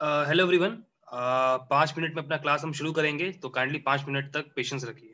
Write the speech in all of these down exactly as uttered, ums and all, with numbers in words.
Hello everyone. पाँच minute में अपना क्लास हम शुरू करेंगे, तो काइंडली पाँच मिनट तक पेशेंस रखिए।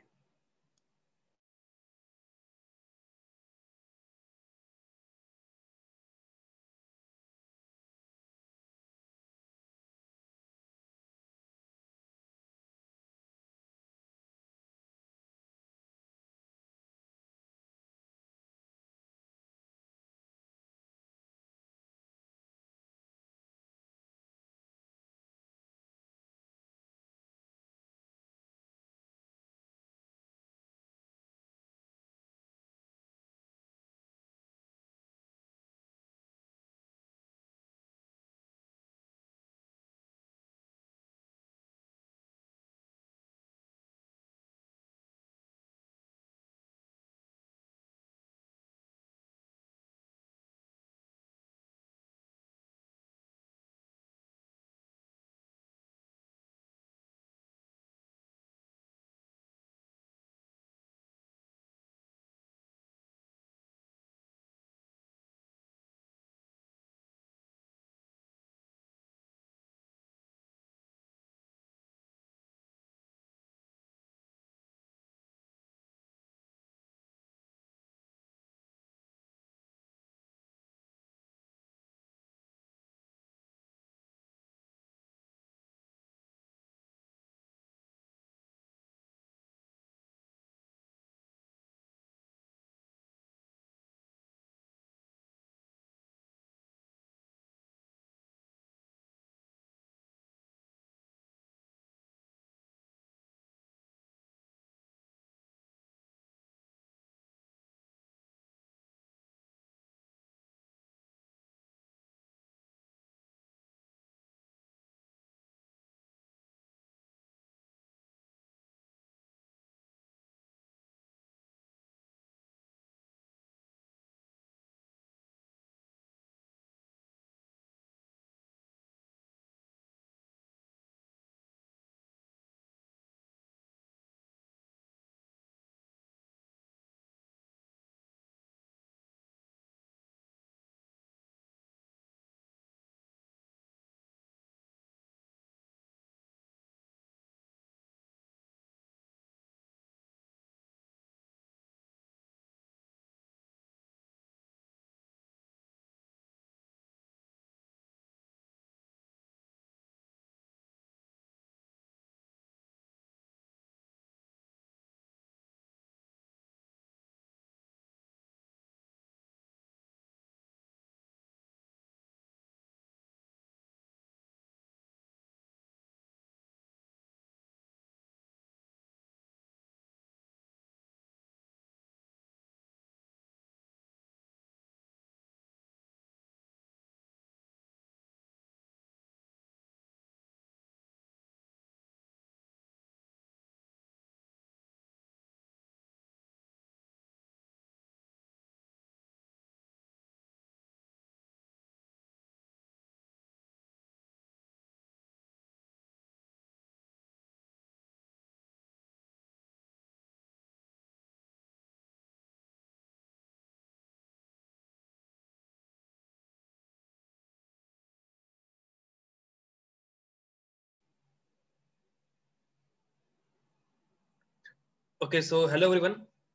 Okay, so hello everyone.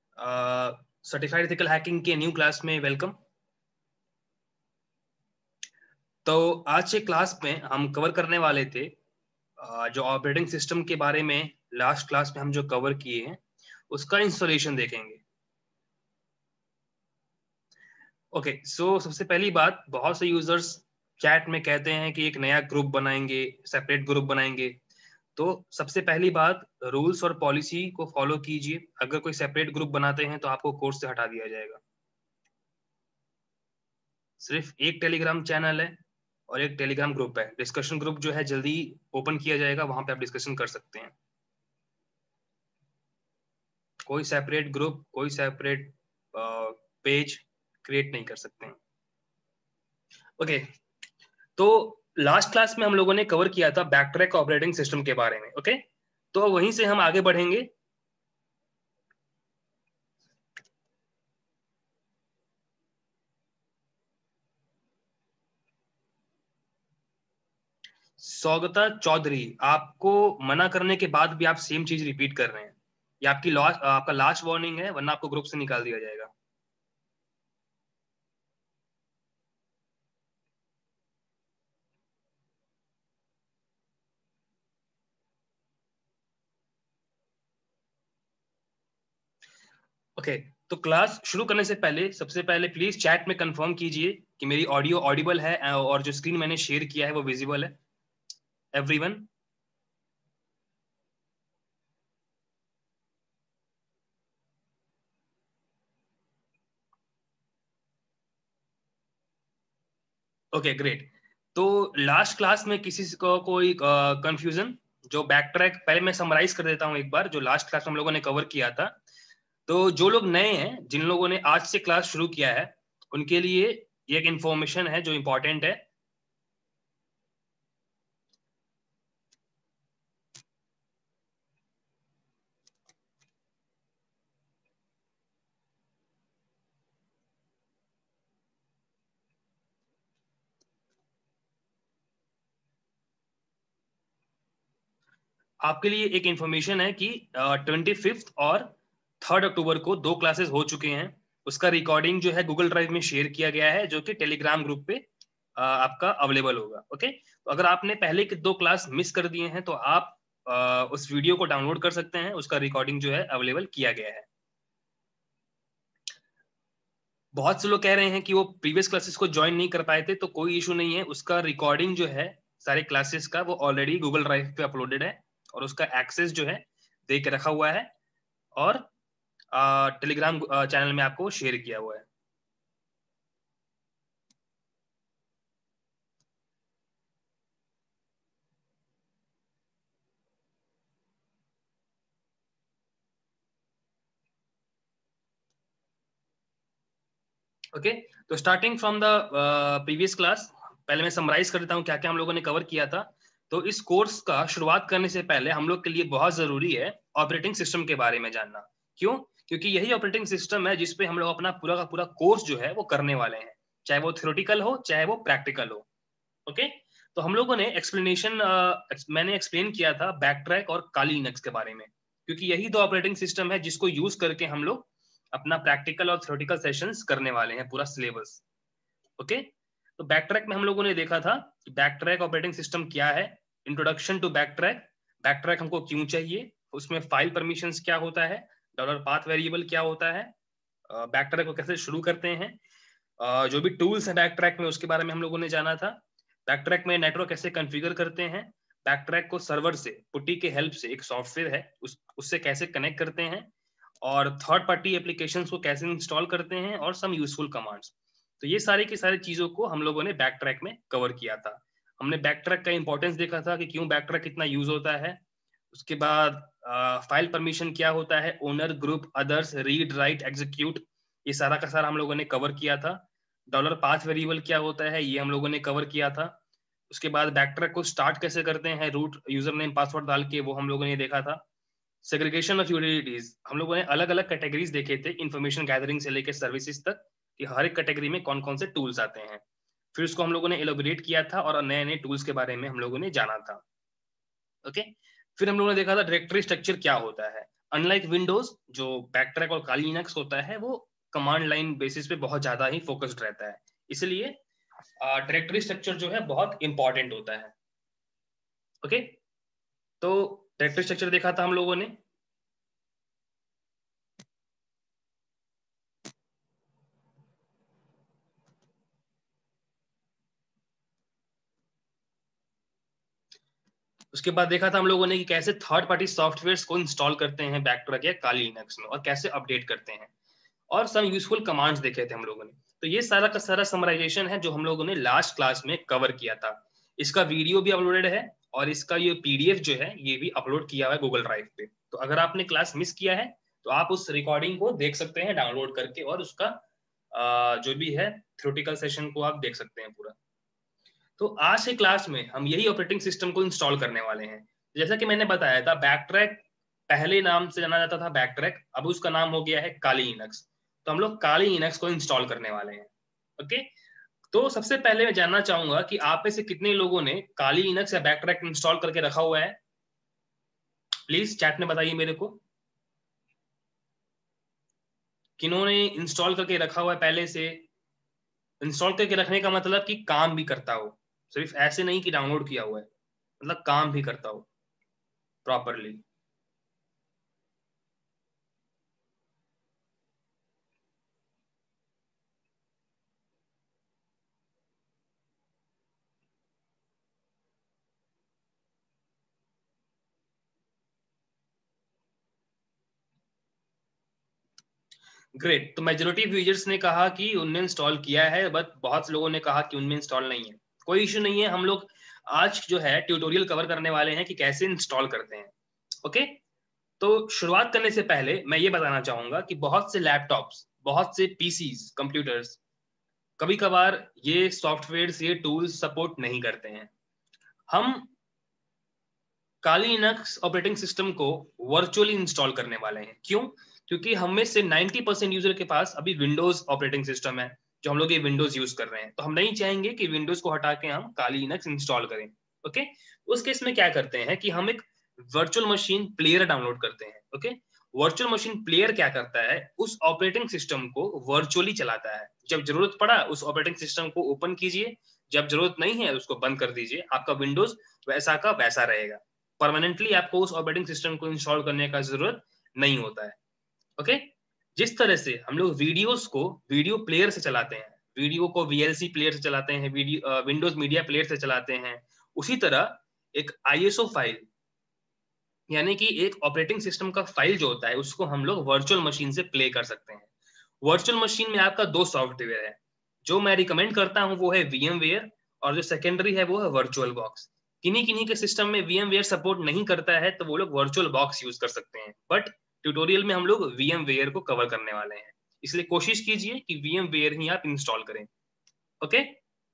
Certified ethical hacking के न्यू क्लास में वेलकम। तो आज के क्लास में हम कवर करने वाले थे uh, जो ऑपरेटिंग सिस्टम के बारे में लास्ट क्लास में हम जो कवर किए हैं उसका इंस्टॉलेशन देखेंगे। ओके, सो सबसे पहली बात, बहुत से यूजर्स चैट में कहते हैं कि एक नया ग्रुप बनाएंगे, सेपरेट ग्रुप बनाएंगे। तो सबसे पहली बात, रूल्स और पॉलिसी को फॉलो कीजिए। अगर कोई सेपरेट ग्रुप बनाते हैं तो आपको कोर्स से हटा दिया जाएगा। सिर्फ एक टेलीग्राम चैनल है और एक टेलीग्राम ग्रुप है। डिस्कशन ग्रुप जो है जल्दी ओपन किया जाएगा, वहां पे आप डिस्कशन कर सकते हैं। कोई सेपरेट ग्रुप, कोई सेपरेट पेज क्रिएट नहीं कर सकते हैं। ओके, तो लास्ट क्लास में हम लोगों ने कवर किया था बैकट्रैक ऑपरेटिंग सिस्टम के बारे में। ओके, तो वहीं से हम आगे बढ़ेंगे। सौगता चौधरी, आपको मना करने के बाद भी आप सेम चीज रिपीट कर रहे हैं। ये आपकी लास्ट आपका लास्ट वार्निंग है, वरना आपको ग्रुप से निकाल दिया जाएगा। ओके okay, तो क्लास शुरू करने से पहले सबसे पहले प्लीज चैट में कंफर्म कीजिए कि मेरी ऑडियो ऑडिबल है और जो स्क्रीन मैंने शेयर किया है वो विजिबल है एवरीवन। Okay great. तो लास्ट क्लास में किसी को कोई कंफ्यूजन? जो बैक ट्रैक, पहले मैं समराइज कर देता हूँ एक बार जो लास्ट क्लास में हम लोगों ने कवर किया था। तो जो लोग नए हैं, जिन लोगों ने आज से क्लास शुरू किया है, उनके लिए ये एक इंफॉर्मेशन है जो इंपॉर्टेंट है। आपके लिए एक इंफॉर्मेशन है कि ट्वेंटी फिफ्थ और थर्ड अक्टूबर को दो क्लासेस हो चुके हैं। उसका रिकॉर्डिंग जो है गूगल ड्राइव में शेयर किया गया है, जो कि टेलीग्राम ग्रुप पे uh, आपका अवेलेबल होगा। ओके, तो अगर आपने पहले के दो क्लास मिस कर दिए हैं तो आप uh, उस वीडियो को डाउनलोड कर सकते हैं। उसका रिकॉर्डिंग जो है अवेलेबल किया गया है। बहुत से लोग कह रहे हैं कि वो प्रीवियस क्लासेस को ज्वाइन नहीं कर पाए थे, तो कोई इशू नहीं है। उसका रिकॉर्डिंग जो है सारे क्लासेस का वो ऑलरेडी गूगल ड्राइव पे अपलोडेड है और उसका एक्सेस जो है दे के रखा हुआ है और टेलीग्राम चैनल में आपको शेयर किया हुआ है। Okay okay? तो starting from the previous class, पहले मैं समराइज कर देता हूँ क्या क्या हम लोगों ने कवर किया था। तो इस कोर्स का शुरुआत करने से पहले हम लोग के लिए बहुत जरूरी है ऑपरेटिंग सिस्टम के बारे में जानना। क्यों? क्योंकि यही ऑपरेटिंग सिस्टम है जिसपे हम लोग अपना पूरा का पूरा कोर्स जो है वो करने वाले हैं, चाहे वो थ्योरेटिकल हो चाहे वो प्रैक्टिकल हो। Okay okay? तो हम लोगों ने एक्सप्लेनेशन uh, मैंने एक्सप्लेन किया था बैकट्रैक और काली लिनक्स के बारे में, क्योंकि यही दो ऑपरेटिंग सिस्टम है जिसको यूज करके हम लोग अपना प्रैक्टिकल और थ्योरेटिकल सेशंस करने वाले हैं, पूरा सिलेबस। ओके, तो बैकट्रैक में हम लोगों ने देखा था कि बैकट्रैक ऑपरेटिंग सिस्टम क्या है, इंट्रोडक्शन टू बैकट्रैक, बैकट्रैक हमको क्यों चाहिए, उसमें फाइल परमिशंस क्या होता है, डॉलर पाथ वेरिएबल क्या होता है, बैकट्रैक को कैसे शुरू करते हैं, जो भी टूल्स है बैकट्रैक में उसके बारे में हम लोगों ने जाना था। बैकट्रैक में नेटवर्क कैसे कॉन्फ़िगर करते हैं, बैकट्रैक को सर्वर से पुट्टी के हेल्प से, एक सॉफ्टवेयर है उस उससे कैसे कनेक्ट करते हैं, और थर्ड पार्टी एप्लीकेशंस को कैसे इंस्टॉल करते हैं, और सम यूजफुल कमांड्स। तो ये सारी की सारी चीजों को हम लोगों ने बैकट्रैक में कवर किया था। हमने बैकट्रैक का इंपॉर्टेंस देखा था कि क्यों बैकट्रैक कितना यूज होता है। उसके बाद फाइल परमिशन क्या होता है, owner, group, others, read, write, execute, ये सारा का सारा हम लोगों ने कवर किया था। डॉलर पाथ वेरिएबल क्या होता है, ये हम लोगों ने कवर किया था। उसके बाद बैकट्रैक को स्टार्ट कैसे करते हैं, रूट, यूजर नेम, पासवर्ड डाल के, वो हम लोगों ने देखा था। सेग्रीगेशन ऑफ यूटिलिटीज, हम लोगों ने अलग अलग कैटेगरीज देखे थे, इन्फॉर्मेशन गैदरिंग से लेकर सर्विसेज तक, कि हर एक कैटेगरी में कौन कौन से टूल्स आते हैं। फिर उसको हम लोगों ने एलोबरेट किया था और नए नए टूल्स के बारे में हम लोगों ने जाना था। ओके, फिर हम लोगों ने देखा था डायरेक्टरी स्ट्रक्चर क्या होता है। अनलाइक विंडोज, जो बैकट्रैक और काली लिनक्स होता है वो कमांड लाइन बेसिस पे बहुत ज्यादा ही फोकस्ड रहता है, इसलिए डायरेक्टरी स्ट्रक्चर जो है बहुत इंपॉर्टेंट होता है। ओके, तो डायरेक्टरी स्ट्रक्चर देखा था हम लोगों ने। उसके बाद देखा था हम लोगों ने कि कैसे थर्ड पार्टी सॉफ्टवेयर्स को इंस्टॉल करते हैं बैकट्रैक या काली लिनक्स में, और कैसे अपडेट करते हैं, और सम यूजफुल कमांड्स देखे थे हम लोगों ने। तो ये सारा का सारा समराइजेशन है जो हम लोगों ने लास्ट क्लास में कवर किया था। इसका वीडियो भी अपलोडेड है और इसका ये पीडीएफ जो है ये भी अपलोड किया हुआ है गूगल ड्राइव पे। तो अगर आपने क्लास मिस किया है तो आप उस रिकॉर्डिंग को देख सकते हैं डाउनलोड करके, और उसका जो भी है थ्योरेटिकल सेशन को आप देख सकते हैं पूरा। तो आज के क्लास में हम यही ऑपरेटिंग सिस्टम को इंस्टॉल करने वाले हैं। जैसा कि मैंने बताया था, बैकट्रैक पहले नाम से जाना जाता था बैकट्रैक, अब उसका नाम हो गया है काली लिनक्स। तो हम लोग काली लिनक्स को इंस्टॉल करने वाले हैं। ओके, तो सबसे पहले मैं जानना चाहूंगा कि आप में से कितने लोगों ने काली लिनक्स या बैकट्रैक इंस्टॉल करके रखा हुआ है? प्लीज चैट में बताइए मेरे को, किन्होंने इंस्टॉल करके रखा हुआ है पहले से। इंस्टॉल करके रखने का मतलब कि काम भी करता हो, सिर्फ ऐसे नहीं कि डाउनलोड किया हुआ है, मतलब काम भी करता हो प्रॉपरली। ग्रेट, तो मेजोरिटी ऑफ यूजर्स ने कहा कि उनने इंस्टॉल किया है, बट बहुत से लोगों ने कहा कि उनमें इंस्टॉल नहीं है। कोई इशू नहीं है, हम लोग आज जो है ट्यूटोरियल कवर करने वाले हैं कि कैसे इंस्टॉल करते हैं। ओके, तो शुरुआत करने से पहले मैं ये बताना चाहूंगा कि बहुत से लैपटॉप्स, बहुत से पीसीज, कंप्यूटर्स कभी कभार ये सॉफ्टवेयर, ये टूल्स सपोर्ट नहीं करते हैं। हम काली लिनक्स ऑपरेटिंग सिस्टम को वर्चुअली इंस्टॉल करने वाले हैं। क्यों? क्योंकि हम में से नब्बे परसेंट यूजर के पास अभी विंडोज ऑपरेटिंग सिस्टम है, जो हम लोग ये विंडोज यूज कर रहे हैं, तो हम नहीं चाहेंगे कि विंडोज को हटा के हम काली लिनक्स इंस्टॉल करें। ओके, उस केस में क्या करते हैं कि हम एक वर्चुअल मशीन प्लेयर डाउनलोड करते हैं। ओके, वर्चुअल मशीन प्लेयर क्या करता है, उस ऑपरेटिंग सिस्टम को वर्चुअली चलाता है। जब जरूरत पड़ा उस ऑपरेटिंग सिस्टम को ओपन कीजिए, जब जरूरत नहीं है उसको बंद कर दीजिए, आपका विंडोज वैसा का वैसा रहेगा। परमानेंटली आपको उस ऑपरेटिंग सिस्टम को इंस्टॉल करने का जरूरत नहीं होता है। ओके, जिस तरह से हम लोग वीडियोस को वीडियो प्लेयर से चलाते हैं, वीडियो को वीएलसी प्लेयर से चलाते हैं, वीडियो विंडोज मीडिया प्लेयर से चलाते हैं, उसी तरह एक आईएसओ फाइल, यानी कि एक ऑपरेटिंग सिस्टम का फाइल जो होता है, उसको हम लोग वर्चुअल मशीन से प्ले कर सकते हैं। वर्चुअल मशीन में आपका दो सॉफ्टवेयर है, जो मैं रिकमेंड करता हूं वो है वीएमवेयर, और जो सेकेंडरी है वो है वर्चुअल बॉक्स। किन्हीं किन्हीं के सिस्टम में वीएमवेयर सपोर्ट नहीं करता है, तो वो लोग वर्चुअल बॉक्स यूज कर सकते हैं, बट ट्यूटोरियल में हम लोग वीएमवेयर को कवर करने वाले हैं, इसलिए कोशिश कीजिए कि वीएमवेयर ही आप इंस्टॉल करें। ओके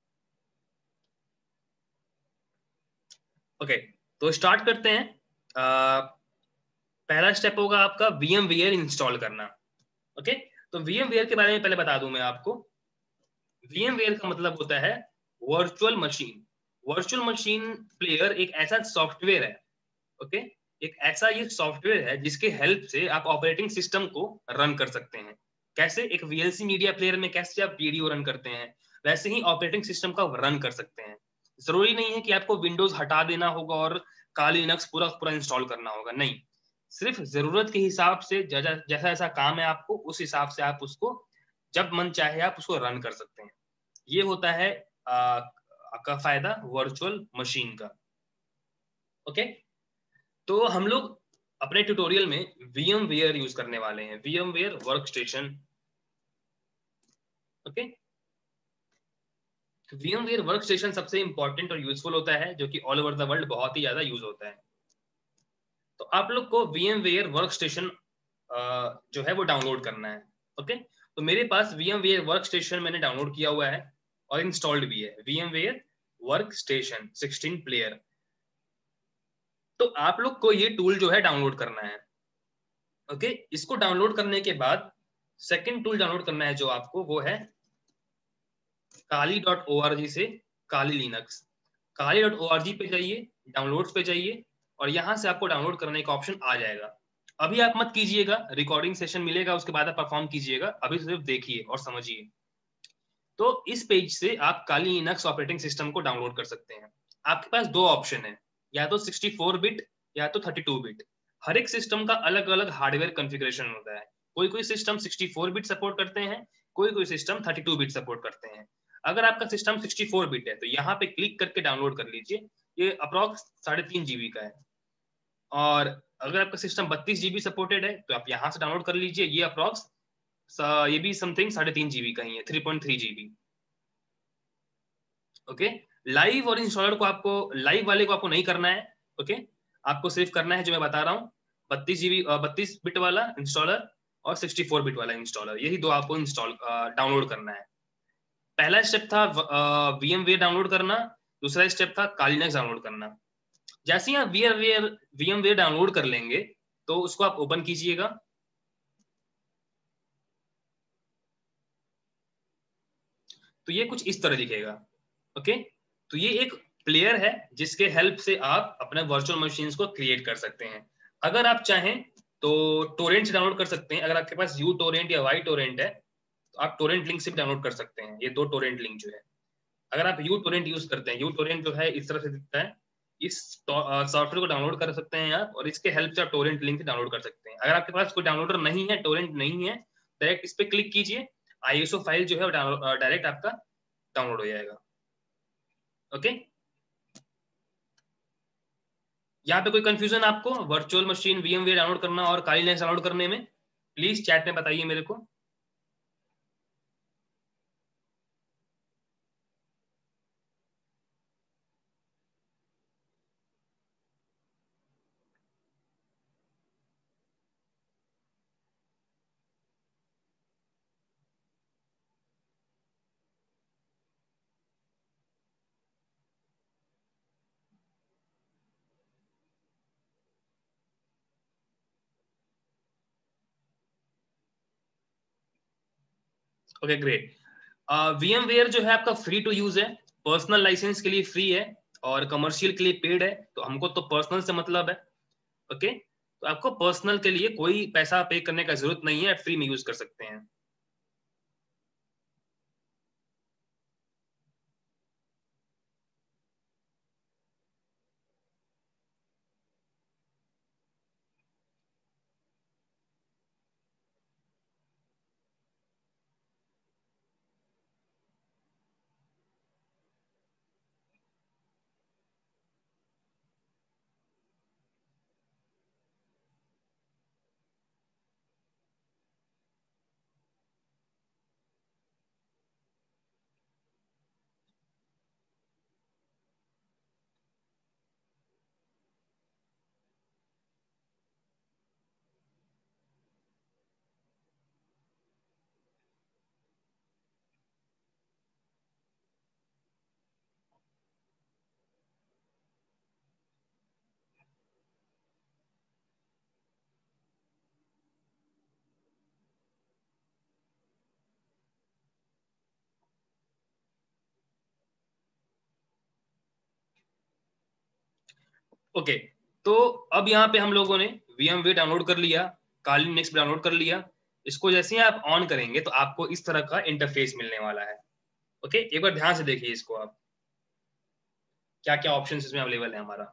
ओके, तो स्टार्ट करते हैं। आ, पहला स्टेप होगा आपका वीएमवेयर इंस्टॉल करना। ओके, तो वीएमवेयर के बारे में पहले बता दूं मैं आपको। वीएमवेयर का मतलब होता है virtual machine. Virtual machine player एक ऐसा सॉफ्टवेयर है, ओके, एक ऐसा ये सॉफ्टवेयर है जिसके हेल्प से आप ऑपरेटिंग सिस्टम को रन कर सकते हैं। कैसे? एक वीएलसी मीडिया प्लेयर में कैसे आप वीडियो रन करते हैं, वैसे ही ऑपरेटिंग सिस्टम का रन कर सकते हैं। जरूरी नहीं है कि आपको विंडोज हटा देना होगा और काली लिनक्स पूरा पूरा इंस्टॉल करना होगा, नहीं। सिर्फ जरूरत के हिसाब से जैसा जैसा ऐसा काम है आपको, उस हिसाब से आप उसको जब मन चाहे आप उसको रन कर सकते हैं। ये होता है आ, का फायदा वर्चुअल मशीन का। ओके, तो हम लोग अपने ट्यूटोरियल में VMware यूज करने वाले हैं, VMware workstation. Okay, VMware workstation सबसे इंपॉर्टेंट और यूजफुल होता है, जो कि ऑल ओवर द वर्ल्ड बहुत ही ज्यादा यूज होता है। तो आप लोग को VMware वर्कस्टेशन जो है वो डाउनलोड करना है। ओके, तो मेरे पास VMware वर्कस्टेशन मैंने डाउनलोड किया हुआ है और इंस्टॉल्ड भी है, VMware वर्कस्टेशन सिक्सटीन प्लेयर। तो आप लोग को ये टूल जो है डाउनलोड करना है। ओके, इसको डाउनलोड करने के बाद सेकंड टूल डाउनलोड करना है जो आपको, वो है काली डॉट ओ आर जी से Kali Linux. Kali dot O R G पे जाइए, डाउनलोड्स पे जाइए, और यहां से आपको डाउनलोड करने का ऑप्शन आ जाएगा। अभी आप मत कीजिएगा, रिकॉर्डिंग सेशन मिलेगा उसके बाद आप परफॉर्म कीजिएगा, अभी सिर्फ देखिए और समझिए। तो इस पेज से आप काली लिनक्स ऑपरेटिंग सिस्टम को डाउनलोड कर सकते हैं। आपके पास दो ऑप्शन है, या तो सिक्सटी फोर बिट या तो थर्टी टू बिट। हर एक सिस्टम का अलग अलग हार्डवेयर कॉन्फ़िगरेशन होता है। कोई कोई system sixty four bit support करते हैं, कोई कोई system thirty two bit support करते हैं। अगर आपका सिस्टम सिक्सटी फोर बिट है तो यहाँ पे क्लिक करके डाउनलोड कर लीजिए, ये अप्रॉक्स साढ़े तीन जीबी का है। और अगर आपका सिस्टम बत्तीस जीबी सपोर्टेड है तो आप यहाँ से डाउनलोड कर लीजिए, ये अप्रॉक्स ये भी समथिंग साढ़े तीन जीबी का ही है, three point three GB. Okay, live और इंस्टॉलर को आपको, लाइव वाले को आपको नहीं करना है। ओके, आपको सिर्फ करना है जो मैं बता रहा हूँ, बत्तीस जीबी बत्तीस बिट वाला इंस्टॉलर और सिक्सटी फोर बिट वाला इंस्टॉलर, यही दो आपको इंस्टॉल डाउनलोड करना है। पहला स्टेप था वीएमवेयर डाउनलोड करना, दूसरा स्टेप था काली लिनक्स डाउनलोड करना। जैसे ही आप वीएमवेयर वीएमवेयर डाउनलोड कर लेंगे तो उसको आप ओपन कीजिएगा। तो ये कुछ इस तरह दिखेगा। ओके, तो ये एक प्लेयर है जिसके हेल्प से आप अपने वर्चुअल मशीन्स को क्रिएट कर सकते हैं। अगर आप चाहें तो टोरेंट से डाउनलोड कर सकते हैं। अगर आपके पास यू टोरेंट या वाई टोरेंट है तो आप टोरेंट लिंक से भी डाउनलोड कर सकते हैं। ये दो टोरेंट लिंक जो है, अगर आप यू टोरेंट यूज करते हैं, यू टोरेंट जो है इस तरह से दिखता है, इस सॉफ्टवेयर को डाउनलोड कर सकते हैं आप, और इसके हेल्प से आप टोरेंट लिंक से डाउनलोड कर सकते हैं। अगर आपके पास कोई डाउनलोडर नहीं है, टोरेंट नहीं है, डायरेक्ट इस पे क्लिक कीजिए, आईएसओ फाइल जो है डायरेक्ट आपका डाउनलोड हो जाएगा। ओके, यहाँ पे कोई कंफ्यूजन आपको वर्चुअल मशीन वीएमवेयर डाउनलोड करना और काली लिनक्स डाउनलोड करने में, प्लीज चैट में बताइए मेरे को। Okay great. वीएमवेयर जो है आपका फ्री टू यूज है, पर्सनल लाइसेंस के लिए फ्री है और कमर्शियल के लिए पेड है। तो हमको तो पर्सनल से मतलब है। Okay okay? तो आपको पर्सनल के लिए कोई पैसा पे करने का जरूरत नहीं है, फ्री में यूज कर सकते हैं। ओके okay, तो अब यहाँ पे हम लोगों ने वीएमवेयर डाउनलोड कर लिया, काली लिनक्स डाउनलोड कर लिया। इसको जैसे ही आप ऑन करेंगे तो आपको इस तरह का इंटरफेस मिलने वाला है। Okay okay? एक बार ध्यान से देखिए इसको आप, क्या क्या ऑप्शन इसमें अवेलेबल है हमारा।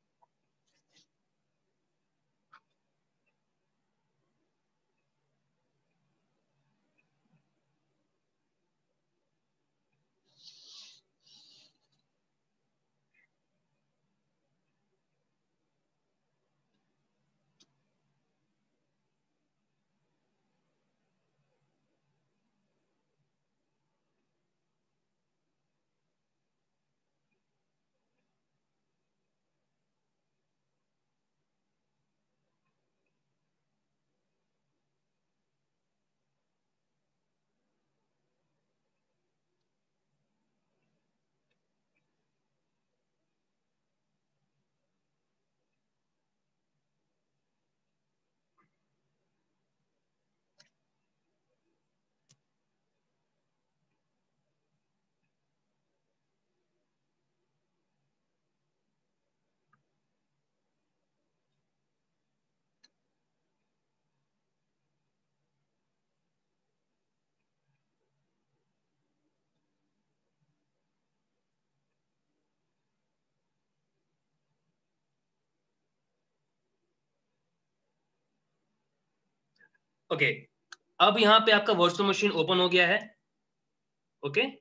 ओके okay, अब यहाँ पे आपका वर्चुअल मशीन ओपन हो गया है। Okay okay?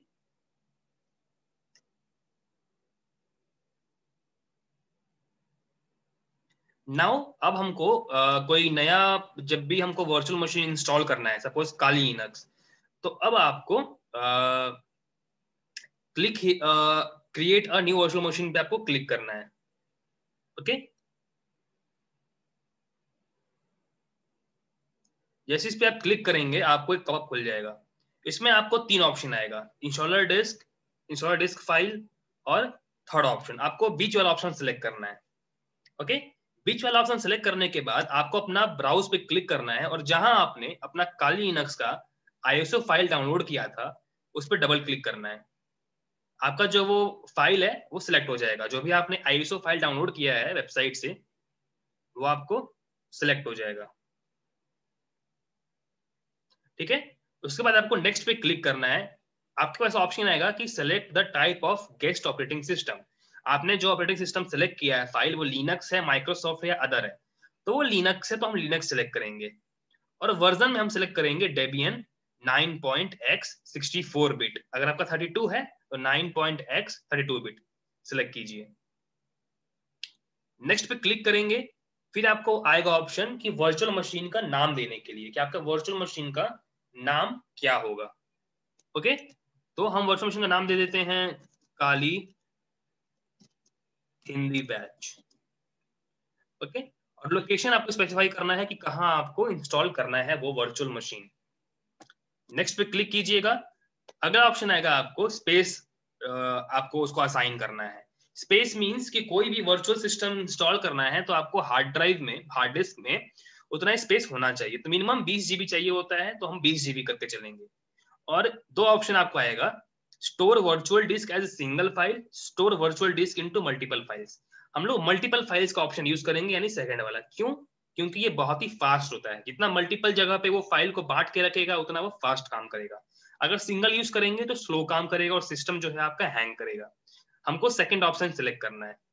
नाउ अब हमको uh, कोई नया, जब भी हमको वर्चुअल मशीन इंस्टॉल करना है, सपोज काली लिनक्स, तो अब आपको click create a new virtual machine पे आपको क्लिक करना है। Okay okay? जैसे इस पे आप क्लिक करेंगे आपको एक पॉपअप खुल जाएगा। इसमें आपको तीन ऑप्शन आएगा, installer disc, installer disc file और थर्ड ऑप्शन। आपको बीच वाला ऑप्शन सिलेक्ट करना है। ओके, बीच वाला ऑप्शन सिलेक्ट करने के बाद आपको अपना ब्राउज पे क्लिक करना है और जहां आपने अपना काली लिनक्स का आईएसओ फाइल डाउनलोड किया था उस पर डबल क्लिक करना है, आपका जो वो फाइल है वो सिलेक्ट हो जाएगा। जो भी आपने आईएसओ फाइल डाउनलोड किया है वेबसाइट से वो आपको सिलेक्ट हो जाएगा, ठीक है। उसके बाद आपको नेक्स्ट पे क्लिक करना है। आपके पास ऑप्शन आएगा कि select the type of guest operating system. आपने जो ऑपरेटिंग सिस्टम सेलेक्ट किया है फाइल, वो लिनक्स है, माइक्रोसॉफ्ट है या अदर है। तो वो लिनक्स है तो हम लिनक्स सेलेक्ट करेंगे, और वर्जन में हम सेलेक्ट करेंगे Debian nine point x sixty four bit. अगर आपका थर्टी टू है तो nine point x thirty two bit select कीजिए। नेक्स्ट पे क्लिक करेंगे, फिर आपको आएगा ऑप्शन कि वर्चुअल मशीन का नाम देने के लिए कि आपका वर्चुअल मशीन का नाम क्या होगा। ओके, तो हम वर्चुअल मशीन का नाम दे देते हैं काली हिंदी बैच। ओके, और लोकेशन आपको स्पेसिफाई करना है कि कहां आपको इंस्टॉल करना है वो वर्चुअल मशीन। नेक्स्ट पे क्लिक कीजिएगा। अगला ऑप्शन आएगा आपको स्पेस, आपको उसको असाइन करना है। स्पेस मींस कि कोई भी वर्चुअल सिस्टम इंस्टॉल करना है तो आपको हार्ड ड्राइव में, हार्ड डिस्क में उतना स्पेस होना चाहिए। तो मिनिमम बीस जीबी चाहिए होता है, तो हम बीस जीबी करके चलेंगे। और दो ऑप्शन आपको आएगा, store virtual disk as single file, store virtual disk into multiple files. हम लोग मल्टीपल फाइल्स का ऑप्शन यूज करेंगे, यानी सेकंड वाला। क्यों? क्योंकि ये बहुत ही फास्ट होता है। जितना मल्टीपल जगह पे वो फाइल को बांट के रखेगा उतना वो फास्ट काम करेगा। अगर सिंगल यूज करेंगे तो स्लो काम करेगा और सिस्टम जो है आपका हैंग करेगा। हमको सेकंड ऑप्शन सिलेक्ट करना है।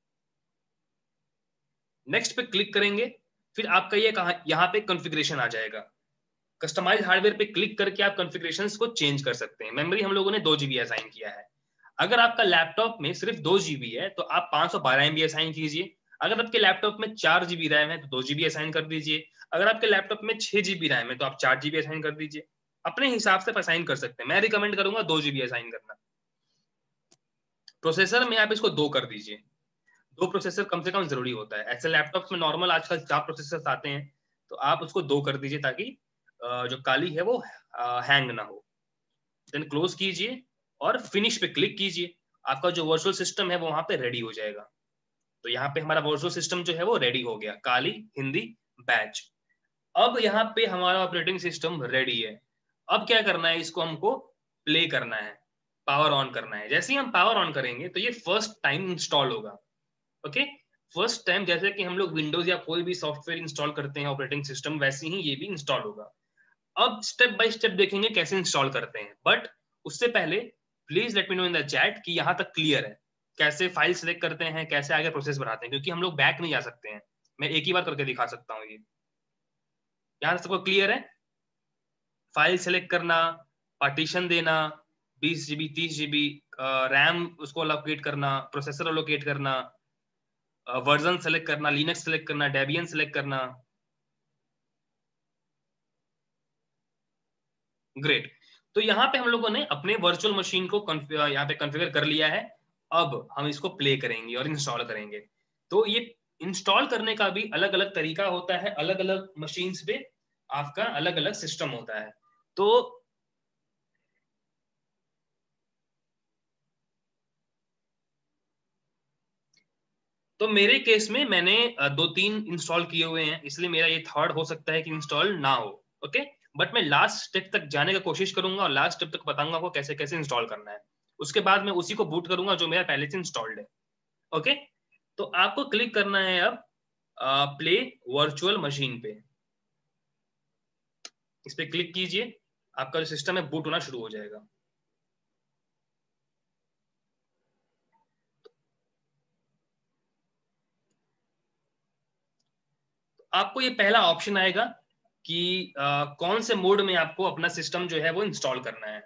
नेक्स्ट पे क्लिक करेंगे, फिर आपका ये कहा यहाँ पे कॉन्फ़िगरेशन आ जाएगा। कस्टमाइज हार्डवेयर पे क्लिक करके आप कॉन्फ़िगरेशंस को चेंज कर सकते हैं। मेमोरी हम लोगों ने दो जीबी असाइन किया है। अगर आपका लैपटॉप में सिर्फ दो जीबी है तो आप पाँच सौ बारह एमबी असाइन कीजिए। अगर आपके लैपटॉप में चार जीबी रैम है तो दो जीबी असाइन कर दीजिए। अगर आपके लैपटॉप में छह जीबी रैम है तो आप चार जीबी असाइन कर दीजिए। अपने हिसाब से असाइन कर सकते हैं। मैं रिकमेंड करूंगा दो जीबी असाइन करना। प्रोसेसर में आप इसको दो कर दीजिए। दो प्रोसेसर कम से कम जरूरी होता है। ऐसे लैपटॉप में नॉर्मल आजकल चार प्रोसेसर आते हैं, तो आप उसको दो कर दीजिए ताकि जो काली है वो हैंग ना हो। देन क्लोज कीजिए और फिनिश पे क्लिक कीजिए। आपका जो वर्चुअल सिस्टम है वो वहां पे रेडी हो जाएगा। तो यहाँ पे हमारा वर्चुअल सिस्टम जो है वो रेडी हो गया, काली हिंदी बैच। अब यहाँ पे हमारा ऑपरेटिंग सिस्टम रेडी है। अब क्या करना है, इसको हमको प्ले करना है, पावर ऑन करना है। जैसे ही हम पावर ऑन करेंगे तो ये फर्स्ट टाइम इंस्टॉल होगा। ओके, फर्स्ट टाइम जैसे कि हम लोग विंडोज या कोई भी सॉफ्टवेयर इंस्टॉल करते हैं ऑपरेटिंग सिस्टम, वैसे ही ये भी इंस्टॉल होगा। अब स्टेप बाय स्टेप देखेंगे कैसे इंस्टॉल करते हैं, बट उससे पहले please let me know in the chat कि यहाँ तक क्लियर है, कैसे फाइल सिलेक्ट करते हैं, कैसे आगे प्रोसेस बढ़ाते हैं, क्योंकि हम लोग बैक नहीं जा सकते हैं। मैं एक ही बार करके दिखा सकता हूँ। ये यहाँ सबको क्लियर है? फाइल सेलेक्ट करना, पार्टीशन देना, बीस जीबी तीस जीबी रैम उसको अलोकेट करना, प्रोसेसर अलोकेट करना, वर्जन सेलेक्ट करना, लिनक्स सेलेक्ट करना, डेबियन सेलेक्ट करना। ग्रेट। तो यहाँ पे हम लोगों ने अपने वर्चुअल मशीन को यहाँ पे कॉन्फ़िगर कर लिया है। अब हम इसको प्ले करेंगे और इंस्टॉल करेंगे। तो ये इंस्टॉल करने का भी अलग अलग तरीका होता है, अलग अलग मशीन्स पे आपका अलग अलग सिस्टम होता है। तो तो मेरे केस में मैंने दो तीन इंस्टॉल किए हुए हैं, इसलिए मेरा ये थर्ड हो सकता है कि इंस्टॉल ना हो। ओके, बट मैं लास्ट स्टेप तक जाने का कोशिश करूंगा और लास्ट स्टेप तक बताऊंगा आपको कैसे कैसे इंस्टॉल करना है। उसके बाद मैं उसी को बूट करूंगा जो मेरा पहले से इंस्टॉल्ड है। ओके, तो आपको क्लिक करना है अब प्ले वर्चुअल मशीन पे। इस पे क्लिक कीजिए, आपका जो सिस्टम है बूट होना शुरू हो जाएगा। आपको ये पहला ऑप्शन आएगा कि आ, कौन से मोड में आपको अपना सिस्टम जो है वो इंस्टॉल करना है।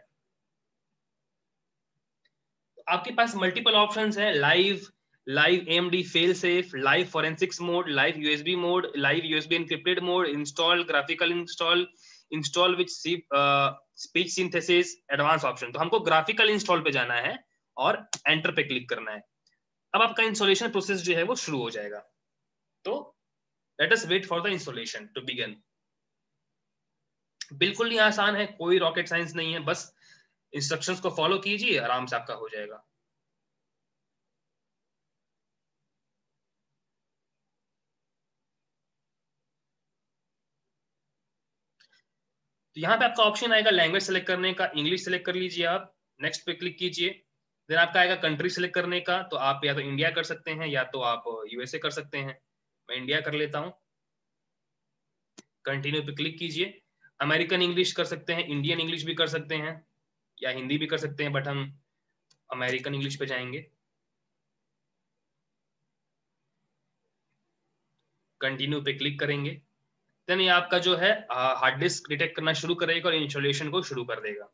आपके पास मल्टीपल ऑप्शंस हैं, live, live AMD fail safe, live forensics mode, live USB mode, live USB encrypted mode, install, graphical install, install with speech synthesis, advance option. तो हमको ग्राफिकल इंस्टॉल पे जाना है और एंटर पे क्लिक करना है। अब आपका इंस्टॉलेशन प्रोसेस जो है वो शुरू हो जाएगा। तो let us wait for the installation to begin. बिल्कुल ही आसान है, कोई रॉकेट साइंस नहीं है, बस इंस्ट्रक्शंस को फॉलो कीजिए, आराम से आपका हो जाएगा। तो यहाँ पे आपका ऑप्शन आएगा लैंग्वेज सेलेक्ट करने का, इंग्लिश सेलेक्ट कर लीजिए आप। नेक्स्ट पे क्लिक कीजिए। देन आपका आएगा कंट्री सिलेक्ट करने का, तो आप या तो इंडिया कर सकते हैं या तो आप यूएसए कर सकते हैं। मैं इंडिया कर लेता हूँ। कंटिन्यू पे क्लिक कीजिए। अमेरिकन इंग्लिश कर सकते हैं, इंडियन इंग्लिश भी कर सकते हैं, या हिंदी भी कर सकते हैं, बट हम अमेरिकन इंग्लिश पे जाएंगे। कंटिन्यू पे क्लिक करेंगे। देन ये आपका जो है हार्ड डिस्क डिटेक्ट करना शुरू करेगा और इंस्टॉलेशन को शुरू कर देगा।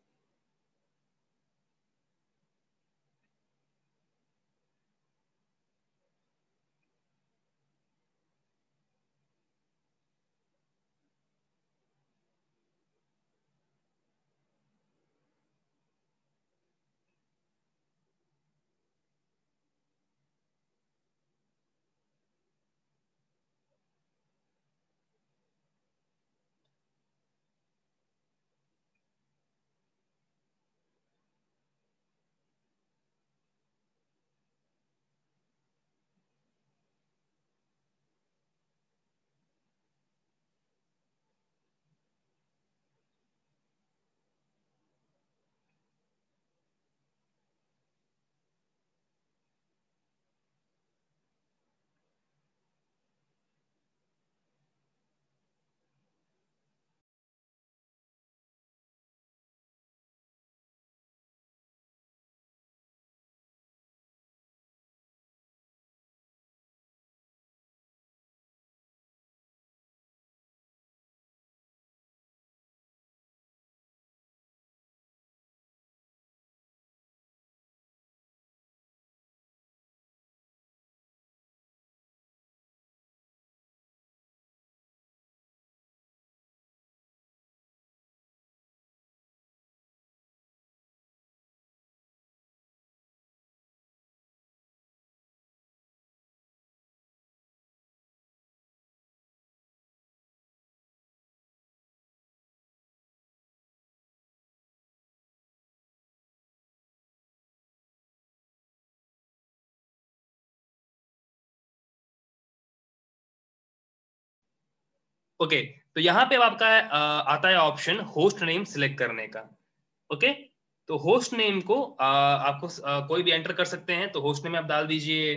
ओके okay, तो यहाँ पे अब आपका आ, आता है ऑप्शन होस्ट नेम सिलेक्ट करने का। Okay okay? तो होस्ट नेम को आ, आपको आ, कोई भी एंटर कर सकते हैं। तो होस्ट नेम आप डाल दीजिए।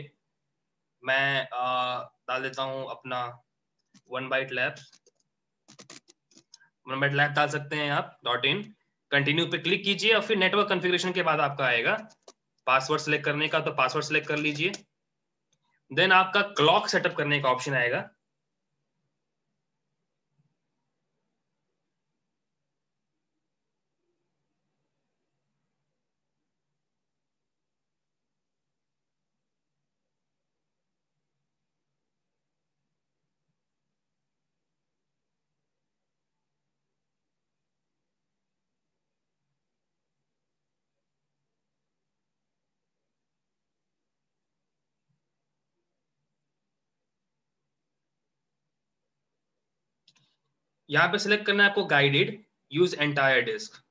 मैं आ, डाल देता हूँ अपना one byte lab. One byte lab डाल सकते हैं आप, डॉट इन। कंटिन्यू पे क्लिक कीजिए और फिर नेटवर्क कॉन्फ़िगरेशन के बाद आपका आएगा पासवर्ड सिलेक्ट करने का, तो पासवर्ड सिलेक्ट कर लीजिए। देन आपका क्लॉक सेटअप करने का ऑप्शन आएगा। यहाँ पे सिलेक्ट करना है आपको गाइडेड यूज एंटायर डिस्क।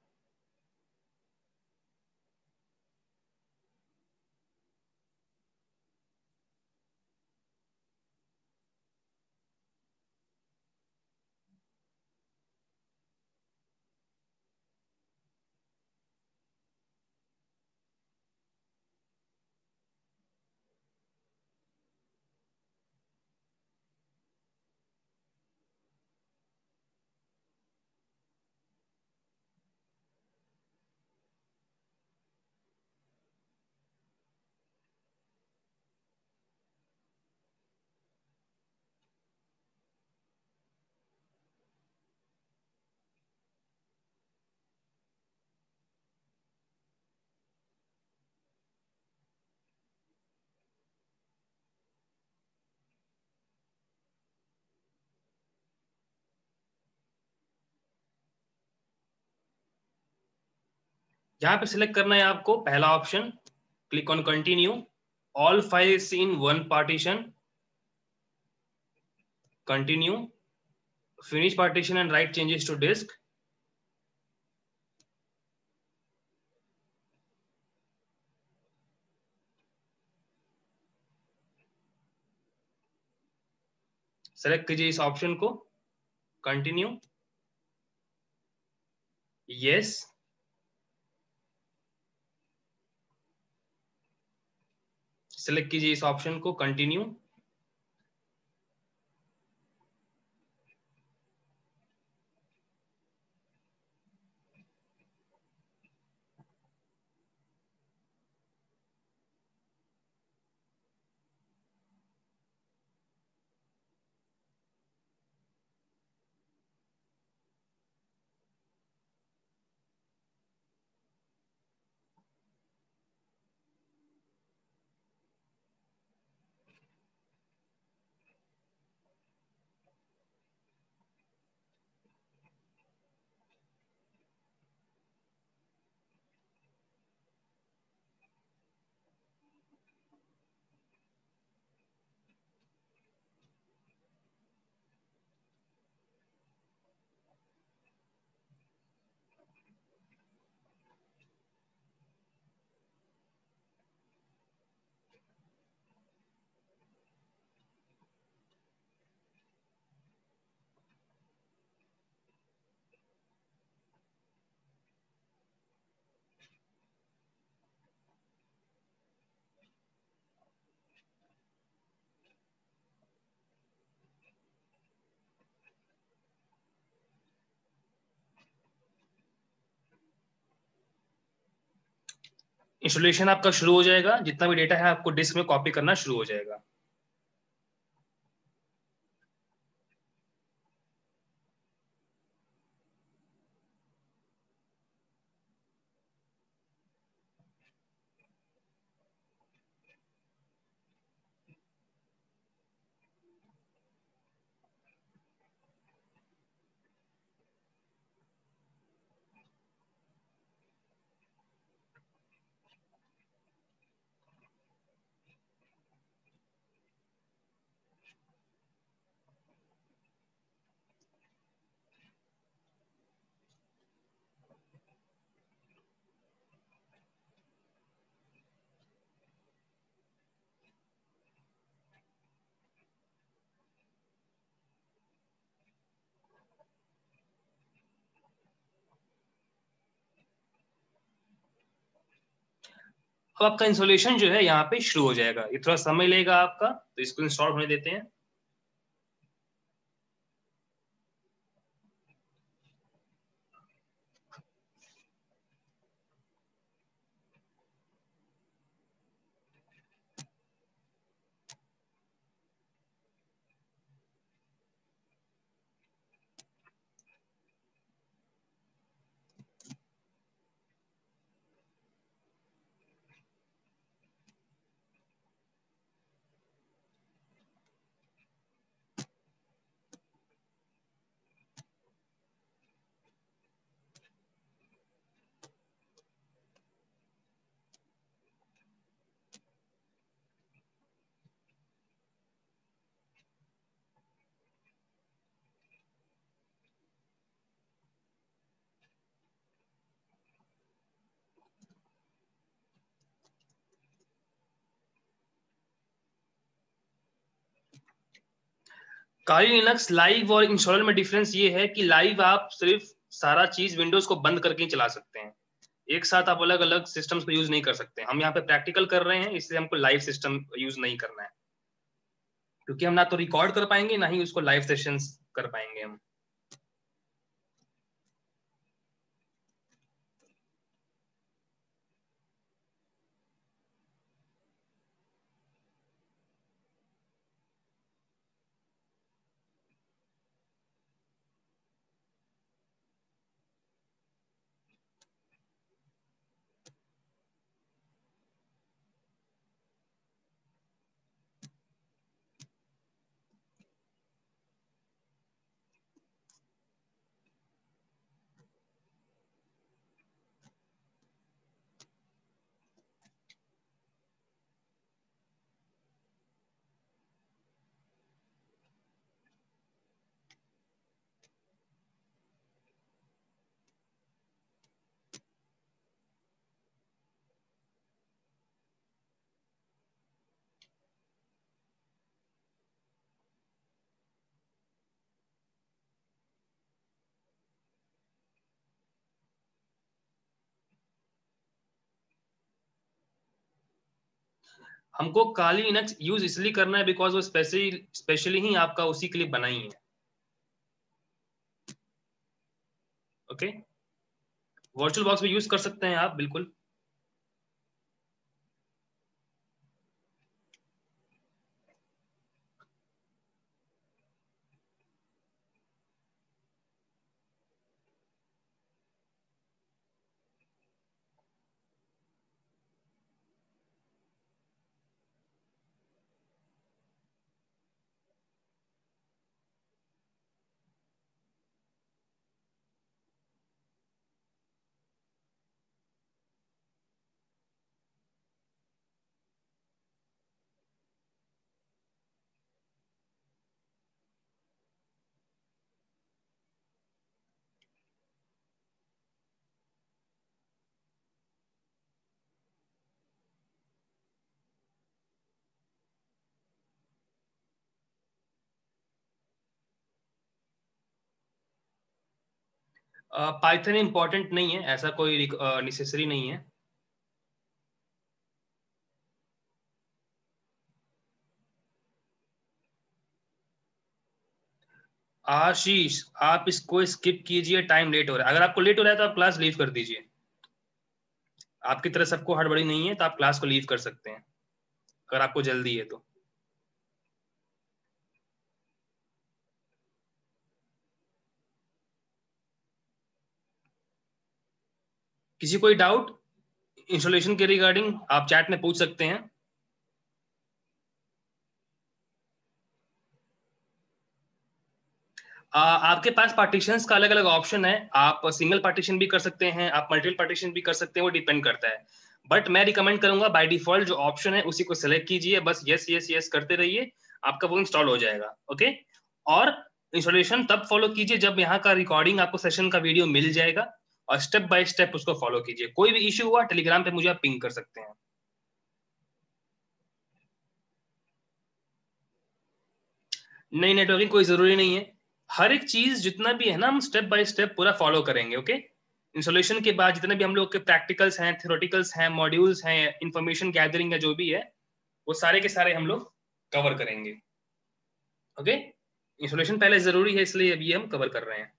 यहाँ पे सिलेक्ट करना है आपको पहला option, click on continue. All files in one partition, continue. Finish partition and write changes to disk. Select कीजिए इस ऑप्शन को, कंटिन्यू, यस। सिलेक्ट कीजिए इस ऑप्शन को, कंटिन्यू। इंस्टॉलेशन आपका शुरू हो जाएगा, जितना भी डेटा है आपको डिस्क में कॉपी करना शुरू हो जाएगा। अब आपका इंस्टॉलेशन जो है यहाँ पे शुरू हो जाएगा। ये थोड़ा समय लेगा आपका, तो इसको इंस्टॉल होने देते हैं। काली लिनक्स लाइव और इंस्टॉलर में डिफरेंस ये है कि लाइव आप सिर्फ सारा चीज विंडोज को बंद करके ही चला सकते हैं, एक साथ आप अलग अलग सिस्टम्स को यूज नहीं कर सकते। हम यहाँ पे प्रैक्टिकल कर रहे हैं, इसलिए हमको लाइव सिस्टम यूज नहीं करना है, क्योंकि हम ना तो रिकॉर्ड कर पाएंगे ना ही उसको लाइव सेशंस कर पाएंगे हम। हमको काली लिनक्स यूज इसलिए करना है बिकॉज वो स्पेशली स्पेशली ही आपका उसी के लिए बनाई है। ओके, वर्चुअल बॉक्स भी यूज कर सकते हैं आप बिल्कुल। पाइथन इंपॉर्टेंट नहीं है, ऐसा कोई नेसेसरी नहीं है। आशीष, आप इसको स्किप कीजिए, टाइम लेट हो रहा है। अगर आपको लेट हो रहा है तो आप क्लास लीव कर दीजिए। आपकी तरह सबको हड़बड़ी नहीं है तो आप क्लास को लीव कर सकते हैं अगर आपको जल्दी है तो। किसी कोई डाउट इंस्टॉलेशन के रिगार्डिंग आप चैट में पूछ सकते हैं। आ, आपके पास पार्टीशंस का अलग अलग ऑप्शन है, आप सिंगल पार्टीशन भी कर सकते हैं, आप मल्टीपल पार्टीशन भी कर सकते हैं, वो डिपेंड करता है। बट मैं रिकमेंड करूंगा बाय डिफॉल्ट जो ऑप्शन है उसी को सेलेक्ट कीजिए, बस यस यस यस करते रहिए, आपका वो इंस्टॉल हो जाएगा। ओके, और इंस्टॉलेशन तब फॉलो कीजिए जब यहाँ का रिकॉर्डिंग आपको सेशन का वीडियो मिल जाएगा, और स्टेप बाय स्टेप उसको फॉलो कीजिए। कोई भी इश्यू हुआ टेलीग्राम पे मुझे आप पिंग कर सकते हैं। नहीं, नेटवर्किंग कोई जरूरी नहीं है, हर एक चीज जितना भी है ना हम स्टेप बाय स्टेप पूरा फॉलो करेंगे। ओके, इंस्टॉलेशन के बाद जितने भी हम लोग के प्रैक्टिकल्स हैं, थ्योरेटिकल्स हैं, मॉड्यूल्स हैं, इंफॉर्मेशन गैदरिंग है, जो भी है वो सारे के सारे हम लोग कवर करेंगे। ओके, इंस्टॉलेशन पहले जरूरी है इसलिए अभी हम कवर कर रहे हैं।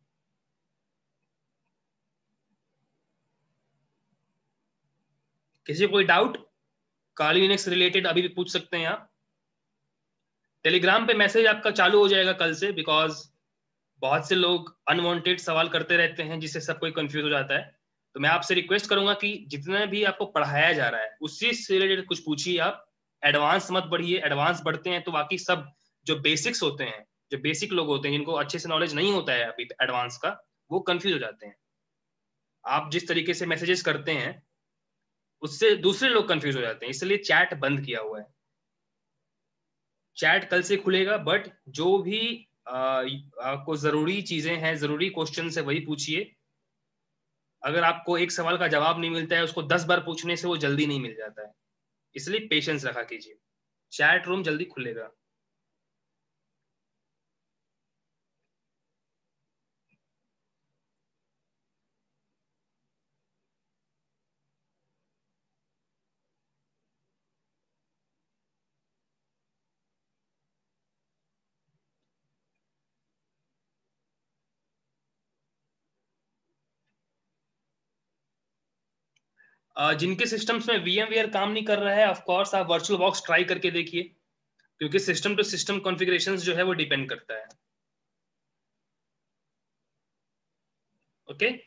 किसी को कोई डाउट काली लिनक्स रिलेटेड अभी भी पूछ सकते हैं आप। टेलीग्राम पे मैसेज आपका चालू हो जाएगा कल से, बिकॉज बहुत से लोग अनवांटेड सवाल करते रहते हैं जिससे सब कोई कंफ्यूज हो जाता है। तो मैं आपसे रिक्वेस्ट करूंगा कि जितना भी आपको पढ़ाया जा रहा है उसी से रिलेटेड कुछ पूछिए आप, एडवांस मत बढ़िए। एडवांस बढ़ते हैं तो बाकी सब जो बेसिक्स होते हैं, जो बेसिक लोग होते हैं जिनको अच्छे से नॉलेज नहीं होता है अभी एडवांस का, वो कंफ्यूज हो जाते हैं। आप जिस तरीके से मैसेजेस करते हैं उससे दूसरे लोग कंफ्यूज हो जाते हैं, इसलिए चैट बंद किया हुआ है। चैट कल से खुलेगा, बट जो भी आ, आपको जरूरी चीजें हैं, जरूरी क्वेश्चन है वही पूछिए। अगर आपको एक सवाल का जवाब नहीं मिलता है उसको दस बार पूछने से वो जल्दी नहीं मिल जाता है, इसलिए पेशेंस रखा कीजिए। चैट रूम जल्दी खुलेगा। आ, जिनके सिस्टम्स में वीएमवेयर काम नहीं कर रहा है, ऑफ कोर्स आप वर्चुअल बॉक्स ट्राई करके देखिए, क्योंकि सिस्टम टू सिस्टम कॉन्फ़िगरेशंस जो है वो डिपेंड करता है। Okay okay?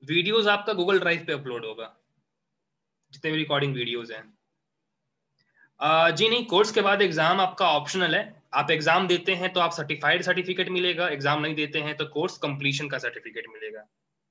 वीडियोस आपका गूगल ड्राइव पे अपलोड होगा, जितने भी रिकॉर्डिंग वीडियोस हैं। आ, जी नहीं, कोर्स के बाद एग्जाम आपका ऑप्शनल है। आप एग्जाम देते हैं तो आप सर्टिफाइड सर्टिफिकेट मिलेगा, एग्जाम नहीं देते हैं तो कोर्स कंप्लीशन का सर्टिफिकेट मिलेगा।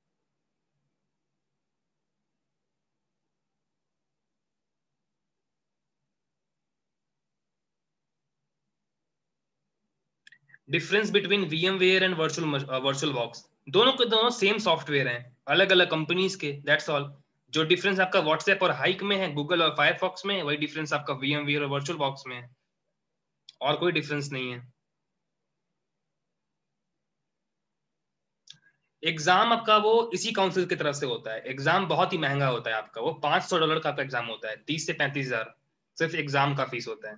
Difference between VMware and virtual virtual box, दोनों के दोनों सेम सॉफ्टवेयर हैं, अलग अलग कंपनीज के, दैट्स ऑल। जो डिफरेंस आपका व्हाट्सएप और हाइक में है, गूगल और फायरफॉक्स में, वही डिफरेंस आपका वीएमवेयर और वर्चुअल बॉक्स में है, और कोई डिफरेंस नहीं है। एग्जाम आपका वो इसी काउंसिल की तरफ से होता है। एग्जाम बहुत ही महंगा होता है आपका, वो पांच सौ डॉलर का आपका एग्जाम होता है, तीस से पैंतीस हजार सिर्फ एग्जाम का फीस होता है।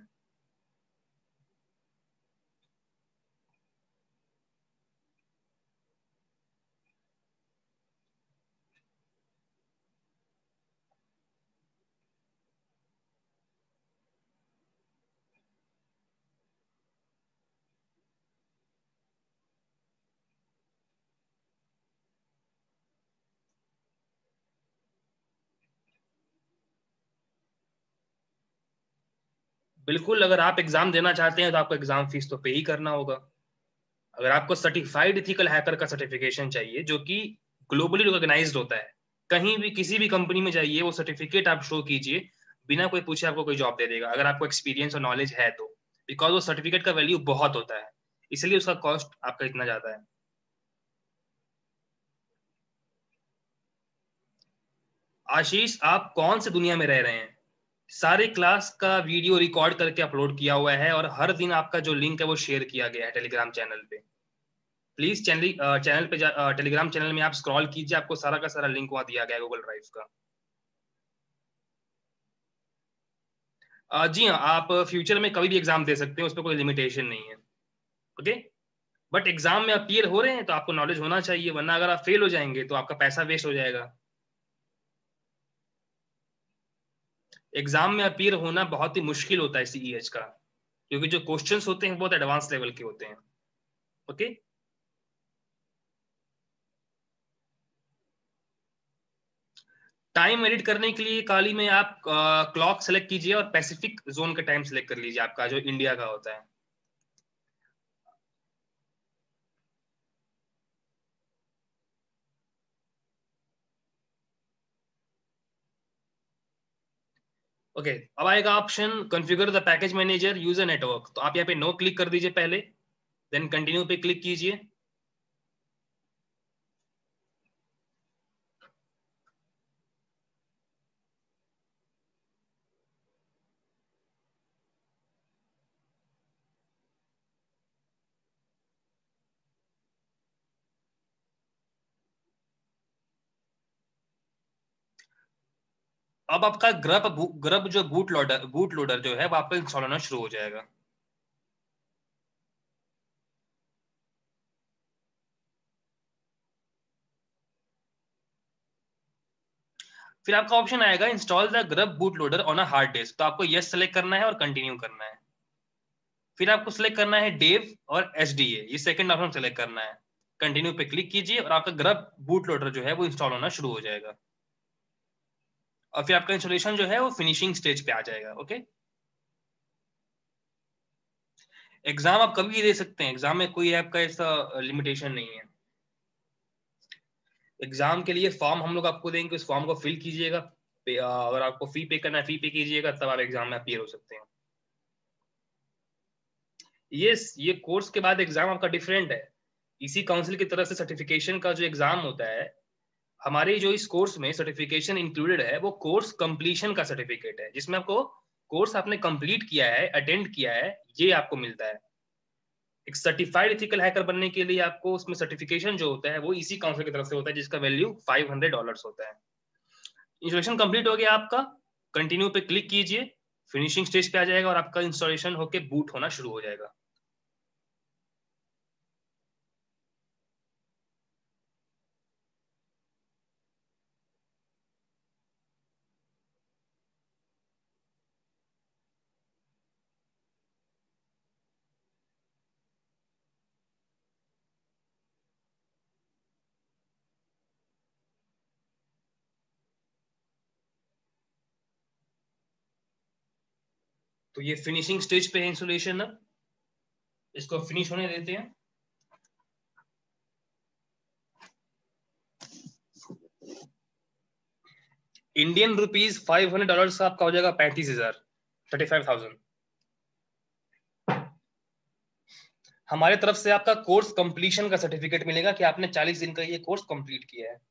बिल्कुल, अगर आप एग्जाम देना चाहते हैं तो आपको एग्जाम फीस तो पे ही करना होगा। अगर आपको सर्टिफाइड इथिकल हैकर का सर्टिफिकेशन चाहिए, जो कि ग्लोबली रिकॉग्नाइज्ड होता है, कहीं भी किसी भी कंपनी में जाइए, वो सर्टिफिकेट आप शो कीजिए, बिना कोई पूछे आपको कोई जॉब दे देगा, अगर आपको एक्सपीरियंस और नॉलेज है तो। बिकॉज वो सर्टिफिकेट का वैल्यू बहुत होता है, इसलिए उसका कॉस्ट आपका इतना ज्यादा है। आशीष, आप कौन से दुनिया में रह रहे हैं? सारे क्लास का वीडियो रिकॉर्ड करके अपलोड किया हुआ है, और हर दिन आपका जो लिंक है वो शेयर किया गया है टेलीग्राम चैनल पे। प्लीज चैनल चैनल पे टेलीग्राम चैनल में आप स्क्रॉल कीजिए, आपको सारा का सारा लिंक वहां दिया गया है गूगल ड्राइव का। अ, जी हाँ, आप फ्यूचर में कभी भी एग्जाम दे सकते हैं, उस पर कोई लिमिटेशन नहीं है। ओके, बट एग्जाम में अपीयर हो रहे हैं तो आपको नॉलेज होना चाहिए, वरना अगर आप फेल हो जाएंगे तो आपका पैसा वेस्ट हो जाएगा। एग्जाम में अपीयर होना बहुत ही मुश्किल होता है सीईएच का, क्योंकि जो क्वेश्चंस होते हैं बहुत एडवांस लेवल के होते हैं। ओके, टाइम एडिट करने के लिए खाली में आप क्लॉक सेलेक्ट कीजिए और पैसिफिक जोन का टाइम सेलेक्ट कर लीजिए, आपका जो इंडिया का होता है। ओके okay, अब आएगा option configure the package manager user network, तो आप यहाँ पे नो क्लिक कर दीजिए पहले, देन कंटिन्यू पे क्लिक कीजिए। अब आपका ग्रब ग्रब जो बूट लोडर बूट लोडर जो है वो आपका इंस्टॉल होना शुरू हो जाएगा। फिर आपका ऑप्शन आएगा install the GRUB boot loader on a hard disk, तो आपको यस सेलेक्ट करना है और कंटिन्यू करना है। फिर आपको सेलेक्ट करना है डेव और एसडीए, ये सेकंड ऑप्शन सेलेक्ट करना है। कंटिन्यू पे क्लिक कीजिए और आपका ग्रब बूट लोडर जो है वो इंस्टॉल होना शुरू हो जाएगा, और फिर आपका इंस्टॉलेशन जो है वो फिनिशिंग स्टेज पे आ जाएगा। ओके, एग्जाम आप कभी भी दे सकते हैं, एग्जाम में कोई आपका ऐसा लिमिटेशन नहीं है। एग्जाम के लिए फॉर्म हम लोग आपको देंगे, उस फॉर्म को फिल कीजिएगा, पे- अ, अगर आपको फी पे करना है फी पे कीजिएगा, तब आप एग्जाम में अपीयर हो सकते हैं। ये ये कोर्स के बाद एग्जाम आपका डिफरेंट है, इसी काउंसिल की तरफ से सर्टिफिकेशन का जो एग्जाम होता है, हमारे जो इस कोर्स में सर्टिफिकेशन इंक्लूडेड है वो कोर्स कंप्लीशन का सर्टिफिकेट है, जिसमें आपको कोर्स आपने कंप्लीट किया है, अटेंड किया है, ये आपको मिलता है। एक सर्टिफाइड इथिकल हैकर बनने के लिए आपको उसमें सर्टिफिकेशन जो होता है वो इसी काउंसिल की तरफ से होता है, जिसका वैल्यू फाइव हंड्रेड डॉलर होता है। इंस्टॉलेशन कंप्लीट हो गया आपका, कंटिन्यू पे क्लिक कीजिए, फिनिशिंग स्टेज पे आ जाएगा और आपका इंस्टॉलेशन होके बूट होना शुरू हो जाएगा। तो ये फिनिशिंग स्टेज पे है इंस्टॉलेशन। अब इसको फिनिश होने देते हैं। Indian rupees five hundred dollar का आपका हो जाएगा पैंतीस हजार थर्टी फाइव थाउजेंड। हमारे तरफ से आपका कोर्स कंप्लीशन का सर्टिफिकेट मिलेगा कि आपने चालीस दिन का ये कोर्स कंप्लीट किया है।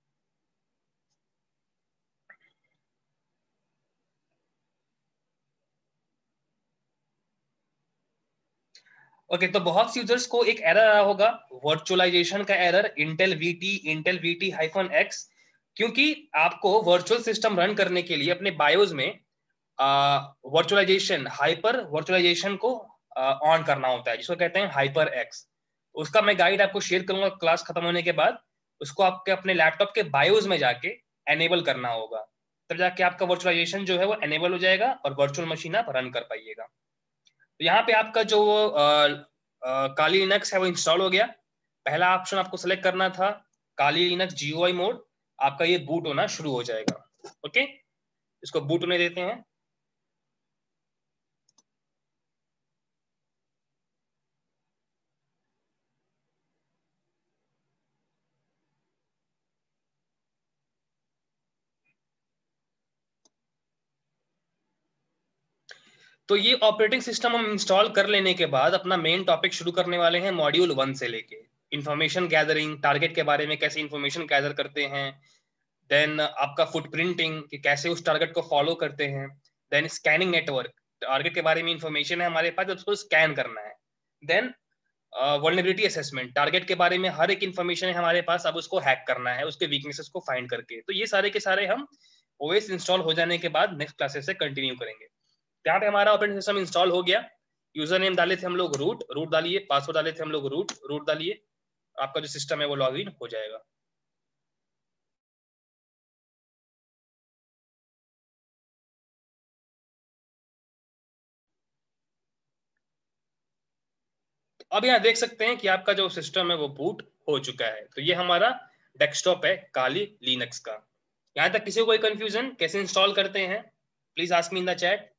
ओके okay, तो बहुत सी यूजर्स को एक एरर आया होगा, वर्चुअलाइजेशन का error, Intel VT Intel VT hyphen X, क्योंकि आपको वर्चुअल सिस्टम रन करने के लिए अपने बायोस में वर्चुअलाइजेशन हाइपर वर्चुअलाइजेशन को ऑन uh, करना होता है, जिसको कहते हैं हाइपर एक्स। उसका मैं गाइड आपको शेयर करूंगा क्लास खत्म होने के बाद। उसको आपके अपने लैपटॉप के बायोस में जाके एनेबल करना होगा, तब जाके आपका वर्चुअलाइजेशन जो है वो एनेबल हो जाएगा और वर्चुअल मशीन आप रन कर पाइएगा। तो यहाँ पे आपका जो काली लिनक्स है वो इंस्टॉल हो गया। पहला ऑप्शन आपको सेलेक्ट करना था काली लिनक्स जीयूआई मोड, आपका ये बूट होना शुरू हो जाएगा। ओके, इसको बूट होने देते हैं। तो ये ऑपरेटिंग सिस्टम हम इंस्टॉल कर लेने के बाद अपना मेन टॉपिक शुरू करने वाले हैं मॉड्यूल वन से लेके। इंफॉर्मेशन गैदरिंग, टारगेट के बारे में कैसे इंफॉर्मेशन गैदर करते हैं, देन आपका फुटप्रिंटिंग कि कैसे उस टारगेट को फॉलो करते हैं, देन स्कैनिंग नेटवर्क, टारगेट के बारे में इंफॉर्मेशन है हमारे पास, उसको स्कैन करना है, देन वल्नरेबिलिटी असेसमेंट, टारगेट के बारे में हर एक इंफॉर्मेशन है हमारे पास, अब उसको हैक करना है उसके वीकनेसेस को फाइंड करके। तो ये सारे के सारे हम ओएस इंस्टॉल हो जाने के बाद नेक्स्ट क्लासेस से कंटिन्यू करेंगे। यहाँ पे हमारा ऑपरेटिंग सिस्टम इंस्टॉल हो गया। यूजर नेम डाले थे हम लोग रूट, रूट डालिए, पासवर्ड डाले थे हम लोग रूट, रूट डालिए, आपका जो सिस्टम है वो लॉग इन हो जाएगा। अब यहाँ देख सकते हैं कि आपका जो सिस्टम है वो बूट हो चुका है। तो ये हमारा डेस्कटॉप है काली लिनक्स का। यहाँ तक किसी को कोई कंफ्यूजन कैसे इंस्टॉल करते हैं, please ask me in the chat.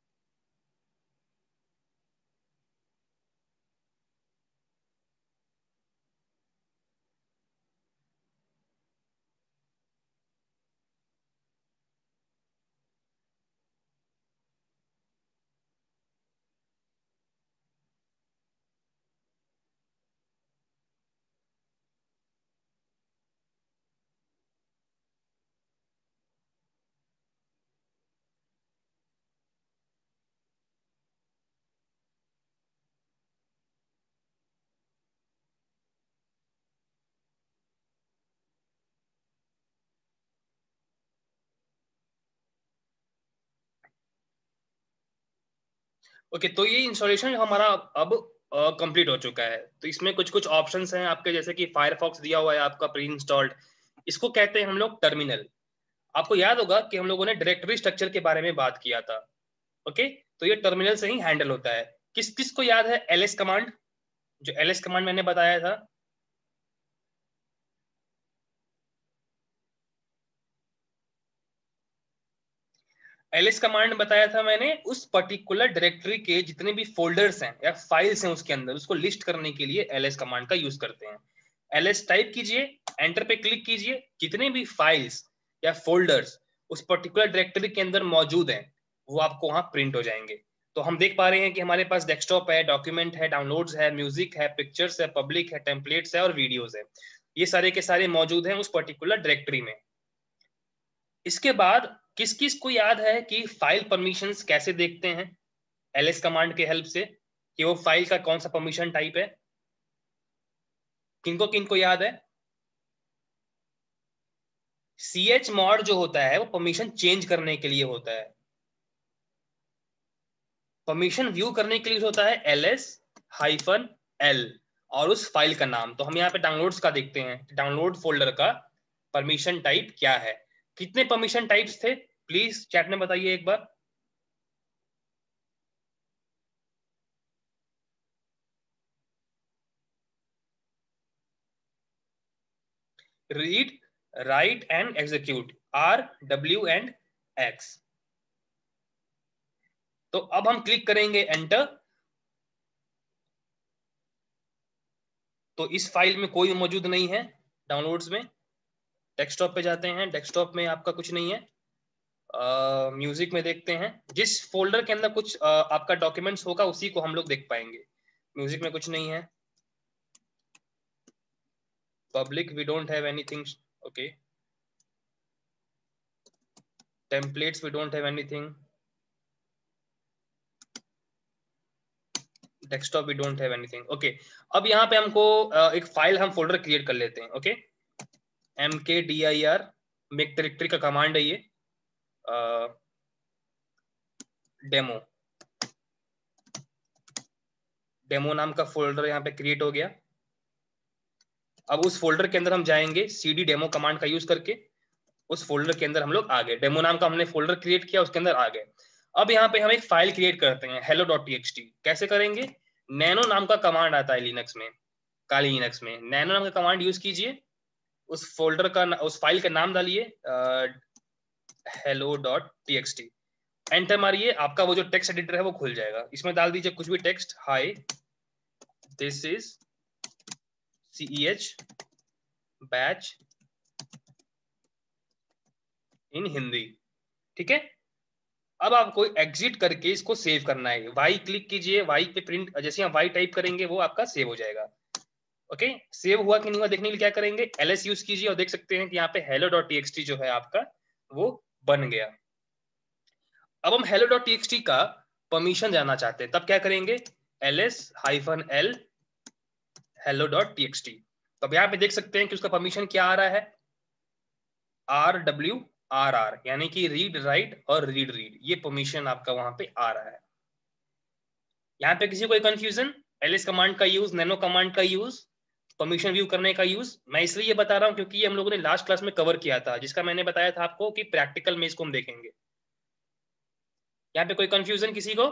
Okay, तो ये इंस्टॉलेशन हमारा अब कंप्लीट हो चुका है। तो इसमें कुछ कुछ ऑप्शंस हैं आपके, जैसे कि फायरफॉक्स दिया हुआ है आपका प्री इंस्टॉल्ड, इसको कहते हैं हम लोग टर्मिनल। आपको याद होगा कि हम लोगों ने डायरेक्टरी स्ट्रक्चर के बारे में बात किया था। ओके, तो ये टर्मिनल से ही हैंडल होता है। किस किस को याद है एलएस कमांड, जो एलएस कमांड मैंने बताया था? एलएस कमांड बताया था मैंने, उस पर्टिकुलर डायरेक्टरी के जितने भी फोल्डर्स हैं या फाइल्स हैं उसके अंदर, उसको लिस्ट करने के लिए एलएस कमांड का यूज करते हैं। एलएस टाइप कीजिए, एंटर पे क्लिक कीजिए, जितने भी फाइल्स या फोल्डर्स उस पर्टिकुलर डायरेक्टरी के अंदर मौजूद हैं वो आपको वहां प्रिंट हो जाएंगे। तो हम देख पा रहे हैं कि हमारे पास डेस्कटॉप है, डॉक्यूमेंट है, डाउनलोड्स है, म्यूजिक है, पिक्चर्स है, पब्लिक है, टेम्पलेट्स है और वीडियोस है। ये सारे के सारे मौजूद हैं उस पर्टिकुलर डायरेक्टरी में। इसके बाद किस किस को याद है कि फाइल परमिशंस कैसे देखते हैं एलएस कमांड के हेल्प से, कि वो फाइल का कौन सा परमिशन टाइप है? किनको किनको याद है? सी एच मॉड जो होता है वो परमिशन चेंज करने के लिए होता है, परमिशन व्यू करने के लिए होता है एल एस हाइफन एल और उस फाइल का नाम। तो हम यहाँ पे डाउनलोड्स का देखते हैं, डाउनलोड फोल्डर का परमिशन टाइप क्या है। कितने परमिशन टाइप्स थे प्लीज चैट में बताइए एक बार। Read, write and execute, R W and X. तो अब हम क्लिक करेंगे एंटर, तो इस फाइल में कोई मौजूद नहीं है डाउनलोड्स में। डेस्कटॉप पे जाते हैं, डेस्कटॉप में आपका कुछ नहीं है। म्यूजिक uh, में देखते हैं, जिस फोल्डर के अंदर कुछ uh, आपका डॉक्यूमेंट्स होगा उसी को हम लोग देख पाएंगे। म्यूजिक में कुछ नहीं है। Public we don't have anything, okay. Templates we don't have anything. Desktop we don't have anything, okay. अब यहाँ पे हमको uh, एक फाइल, हम फोल्डर क्रिएट कर लेते हैं, okay. M K D I R make directory का कमांड है ये, डेमो डेमो नाम का फोल्डर यहाँ पे क्रिएट हो गया। अब उस फोल्डर के अंदर हम जाएंगे cd डेमो कमांड का यूज करके, उस फोल्डर के अंदर हम लोग आ गए। डेमो नाम का हमने फोल्डर क्रिएट किया, उसके अंदर आ गए। अब यहाँ पे हम एक फाइल क्रिएट करते हैं hello डॉट txt। कैसे करेंगे? नैनो नाम का कमांड आता है लिनक्स में, काली लिनक्स में। नैनो नाम का कमांड यूज कीजिए, उस फोल्डर का, उस फाइल का नाम डालिए hello डॉट txt, एंटर मारिए। आपका वो जो टेक्स्ट एडिटर है वो खुल जाएगा। इसमें डाल दीजिए कुछ भी text, hi this is ceh batch in Hindi, ठीक है। अब आपको एग्जिट करके इसको सेव करना है। वाई क्लिक कीजिए, वाई पे प्रिंट, जैसे हम वाई टाइप करेंगे वो आपका सेव हो जाएगा, ओके। सेव हुआ कि नहीं हुआ देखने के लिए क्या करेंगे, एलएस यूज कीजिए और देख सकते हैं कि यहाँ पे hello डॉट txt जो है आपका वो बन गया। अब हम hello डॉट txt का परमिशन जानना चाहते हैं, तब क्या करेंगे, ls hyphen l hello dot txt। तो अब यहाँ पे देख सकते हैं कि उसका परमिशन क्या आ रहा है, आर डब्ल्यू आर आर, यानी कि रीड राइट और रीड रीड, ये परमिशन आपका वहां पे आ रहा है। यहाँ पे किसी कोई कंफ्यूजन? एलएस कमांड का यूज, नैनो कमांड का यूज, परमिशन व्यू करने का यूज, मैं इसलिए ये बता रहा हूँ क्योंकि ये हम लोगों ने लास्ट क्लास में कवर किया था, जिसका मैंने बताया था आपको कि प्रैक्टिकल में इसको हम देखेंगे। यहाँ पे कोई कंफ्यूजन किसी को?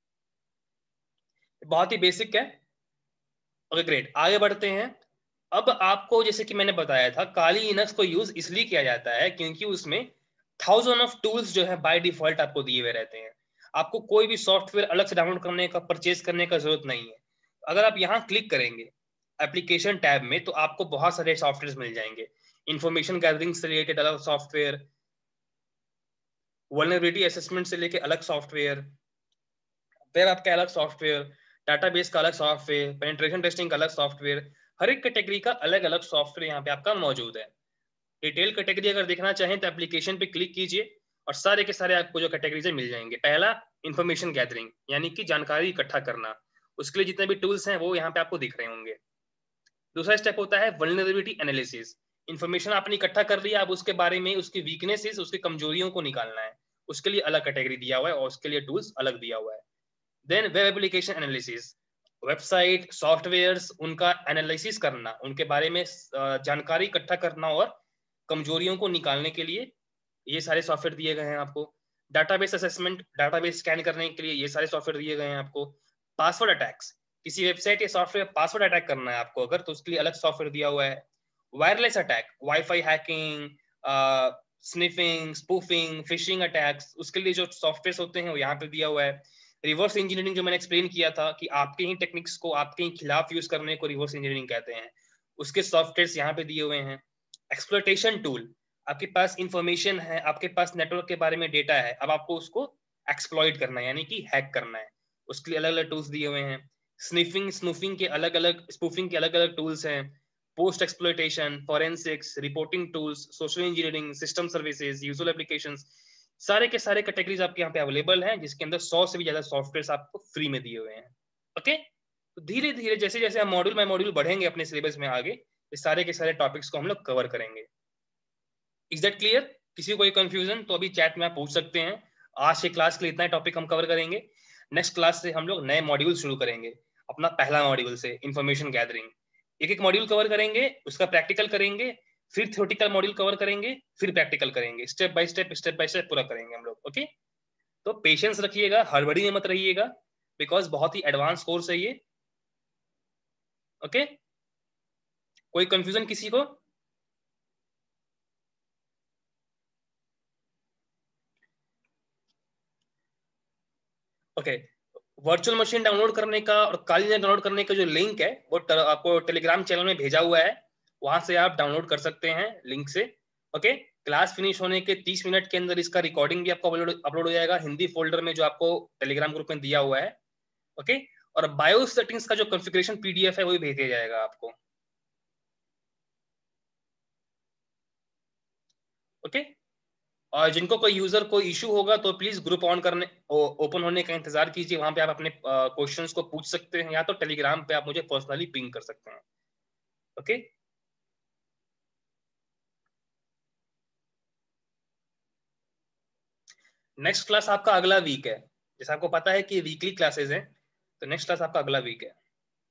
बहुत ही बेसिक है, ओके ग्रेट। आगे बढ़ते हैं। अब आपको, जैसे कि मैंने बताया था, काली लिनक्स को यूज इसलिए किया जाता है क्योंकि उसमें थाउजेंड ऑफ टूल्स जो है बाय डिफॉल्ट आपको दिए हुए रहते हैं। आपको कोई भी सॉफ्टवेयर अलग से डाउनलोड करने का, परचेज करने का जरूरत नहीं है। अगर आप यहाँ क्लिक करेंगे एप्लीकेशन टैब में, तो आपको बहुत सारे सॉफ्टवेयर मिल जाएंगे। इंफॉर्मेशन गैदरिंग से रिलेटेड अलग सॉफ्टवेयर, वल्नरेबिलिटी असेसमेंट से लेके अलग सॉफ्टवेयर, वेब ऐप का अलग सॉफ्टवेयर, डाटाबेस का अलग सॉफ्टवेयर, पेनिट्रेशन टेस्टिंग का अलग सॉफ्टवेयर, हर एक कैटेगरी का अलग अलग सॉफ्टवेयर यहाँ पे आपका मौजूद है। डिटेल कैटेगरी अगर देखना चाहें तो एप्लीकेशन पे क्लिक कीजिए और सारे के सारे आपको जो कैटेगरीज मिल जाएंगे। पहला इंफॉर्मेशन गैदरिंग, यानी कि जानकारी इकट्ठा करना, उसके लिए जितने भी टूल्स हैं वो यहाँ पे आपको दिख रहे होंगे। दूसरा स्टेप होता है वल्नरेबिलिटी एनालिसिस। इंफॉर्मेशन आपने इकट्ठा कर लिया, अब उसके बारे में, उसकी वीकनेसेस, उसकी कमजोरियों को निकालना है, उसके लिए अलग कैटेगरी दिया हुआ है और उसके लिए टूल्स अलग दिया हुआ है। Then web application analysis, website softwares, उनका एनालिसिस करना, उनके बारे में जानकारी इकट्ठा करना और कमजोरियों को निकालने के लिए ये सारे सॉफ्टवेयर दिए गए हैं आपको। डाटाबेस असेसमेंट, डाटाबेस स्कैन करने के लिए ये सारे सॉफ्टवेयर दिए गए हैं आपको। पासवर्ड अटैक्स, किसी वेबसाइट या सॉफ्टवेयर पासवर्ड अटैक करना है आपको अगर, तो उसके लिए अलग सॉफ्टवेयर दिया हुआ है। Wireless attack, WiFi hacking, sniffing, spoofing, phishing attacks, उसके लिए जो सॉफ्टवेयर होते हैं वो यहाँ पे दिया हुआ है। रिवर्स इंजीनियरिंग, जो मैंने एक्सप्लेन किया था कि आपके ही टेक्निक्स को आपके ही खिलाफ यूज करने को रिवर्स इंजीनियरिंग कहते हैं, उसके सॉफ्टवेयर यहाँ पे दिए हुए हैं। एक्सप्लॉइटेशन टूल, आपके पास इंफॉर्मेशन है, आपके पास नेटवर्क के बारे में डेटा है, अब आपको उसको एक्सप्लॉइट करना है, यानी कि हैक करना है, उसके लिए अलग अलग टूल्स दिए हुए हैं। स्निफिंग, स्नूफिंग के अलग अलग, स्पूफिंग के अलग अलग टूल्स हैं। Post exploitation, forensics, reporting tools, social engineering, system services, usual applications, सारे के सारे कैटेगरीज आपके यहाँ पे अवेलेबल हैं, जिसके अंदर सौ से भी ज्यादा सॉफ्टवेयर आपको फ्री में दिए हुए हैं, ओके। तो धीरे धीरे जैसे जैसे हम मॉड्यूल बाय मॉड्यूल बढ़ेंगे अपने सिलेबस में आगे, इस सारे के सारे टॉपिक्स को हम लोग कवर करेंगे। Is that clear? किसी को कोई कंफ्यूजन तो अभी चैट में आप पूछ सकते हैं। आज के क्लास के लिए इतना टॉपिक हम कवर करेंगे। नेक्स्ट क्लास से हम लोग नए मॉड्यूल शुरू करेंगे, अपना पहला मॉड्यूल से इंफॉर्मेशन गैदरिंग। एक एक मॉड्यूल कवर करेंगे, उसका प्रैक्टिकल करेंगे, फिर थ्योरेटिकल मॉड्यूल कवर करेंगे, फिर प्रैक्टिकल करेंगे, step by step step by step पूरा करेंगे हम लोग, ओके। तो पेशेंस रखिएगा, हड़बड़ी में मत रहिएगा, बिकॉज बहुत ही एडवांस कोर्स है ये, ओके। कोई कंफ्यूजन किसी को? ओके, वर्चुअल मशीन डाउनलोड करने का और काली नेट डाउनलोड करने का जो लिंक है वो आपको टेलीग्राम चैनल में भेजा हुआ है, वहां से आप डाउनलोड कर सकते हैं लिंक से। ओके, क्लास फिनिश होने के तीस मिनट के अंदर इसका रिकॉर्डिंग भी आपको अपलोड हो जाएगा हिंदी फोल्डर में जो आपको टेलीग्राम ग्रुप में दिया हुआ है। ओके, और बायोस सेटिंग्स का जो कॉन्फ़िगरेशन पीडीएफ है वो भी भेज दिया जाएगा आपको। ओके, और जिनको कोई यूजर कोई इशू होगा तो प्लीज ग्रुप ऑन करने ओपन होने का इंतजार कीजिए, वहां पे आप अपने क्वेश्चंस को पूछ सकते हैं या तो टेलीग्राम पे आप मुझे पर्सनली पिंग कर सकते हैं। ओके, नेक्स्ट क्लास आपका अगला वीक है, जैसे आपको पता है कि वीकली क्लासेस हैं, तो नेक्स्ट क्लास आपका अगला वीक है।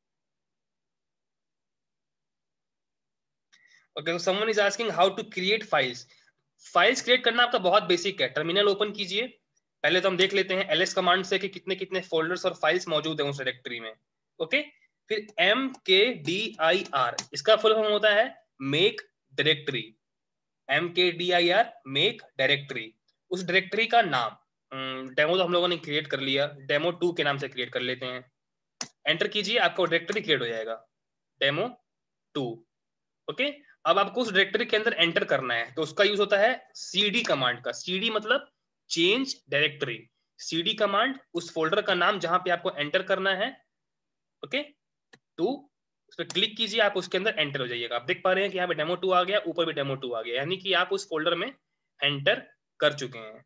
Okay, someone is asking how to create files. Files create करना आपका बहुत बेसिक है। टर्मिनल ओपन कीजिए, पहले तो हम देख लेते हैं एलएस कमांड से कि कितने कितने फोल्डर्स और फाइल्स मौजूद हैं उस डायरेक्टरी में। ओके, फिर M K D I R, इसका फुल फॉर्म होता है make directory. M K D I R make directory, उस डायरेक्टरी का नाम, डेमो तो हम लोगों ने क्रिएट कर लिया, डेमो टू के नाम से क्रिएट कर लेते हैं। एंटर कीजिए, आपका डायरेक्टरी क्रिएट हो जाएगा, डेमो टू। ओके, अब आपको उस डायरेक्टरी के अंदर एंटर करना है, तो उसका यूज होता है सीडी कमांड का। सीडी मतलब चेंज डायरेक्टरी। सीडी कमांड उस फोल्डर का नाम जहां पे आपको एंटर करना है। ओके, टू, उस पर क्लिक कीजिए, आप उसके अंदर एंटर हो जाइएगा। आप देख पा रहे हैं कि यहाँ पे डेमो टू आ गया, ऊपर भी डेमो टू आ गया, यानी कि आप उस फोल्डर में एंटर कर चुके हैं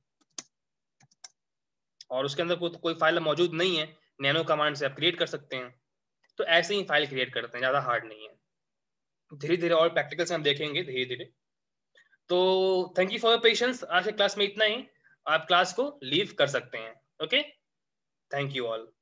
और उसके अंदर कोई कोई फाइल मौजूद नहीं है, नैनो कमांड से आप क्रिएट कर सकते हैं। तो ऐसे ही फाइल क्रिएट करते हैं, ज्यादा हार्ड नहीं है। धीरे धीरे और प्रैक्टिकल्स हम देखेंगे धीरे धीरे। तो thank you for your patience, आज के क्लास में इतना ही, आप क्लास को लीव कर सकते हैं। Okay, thank you all.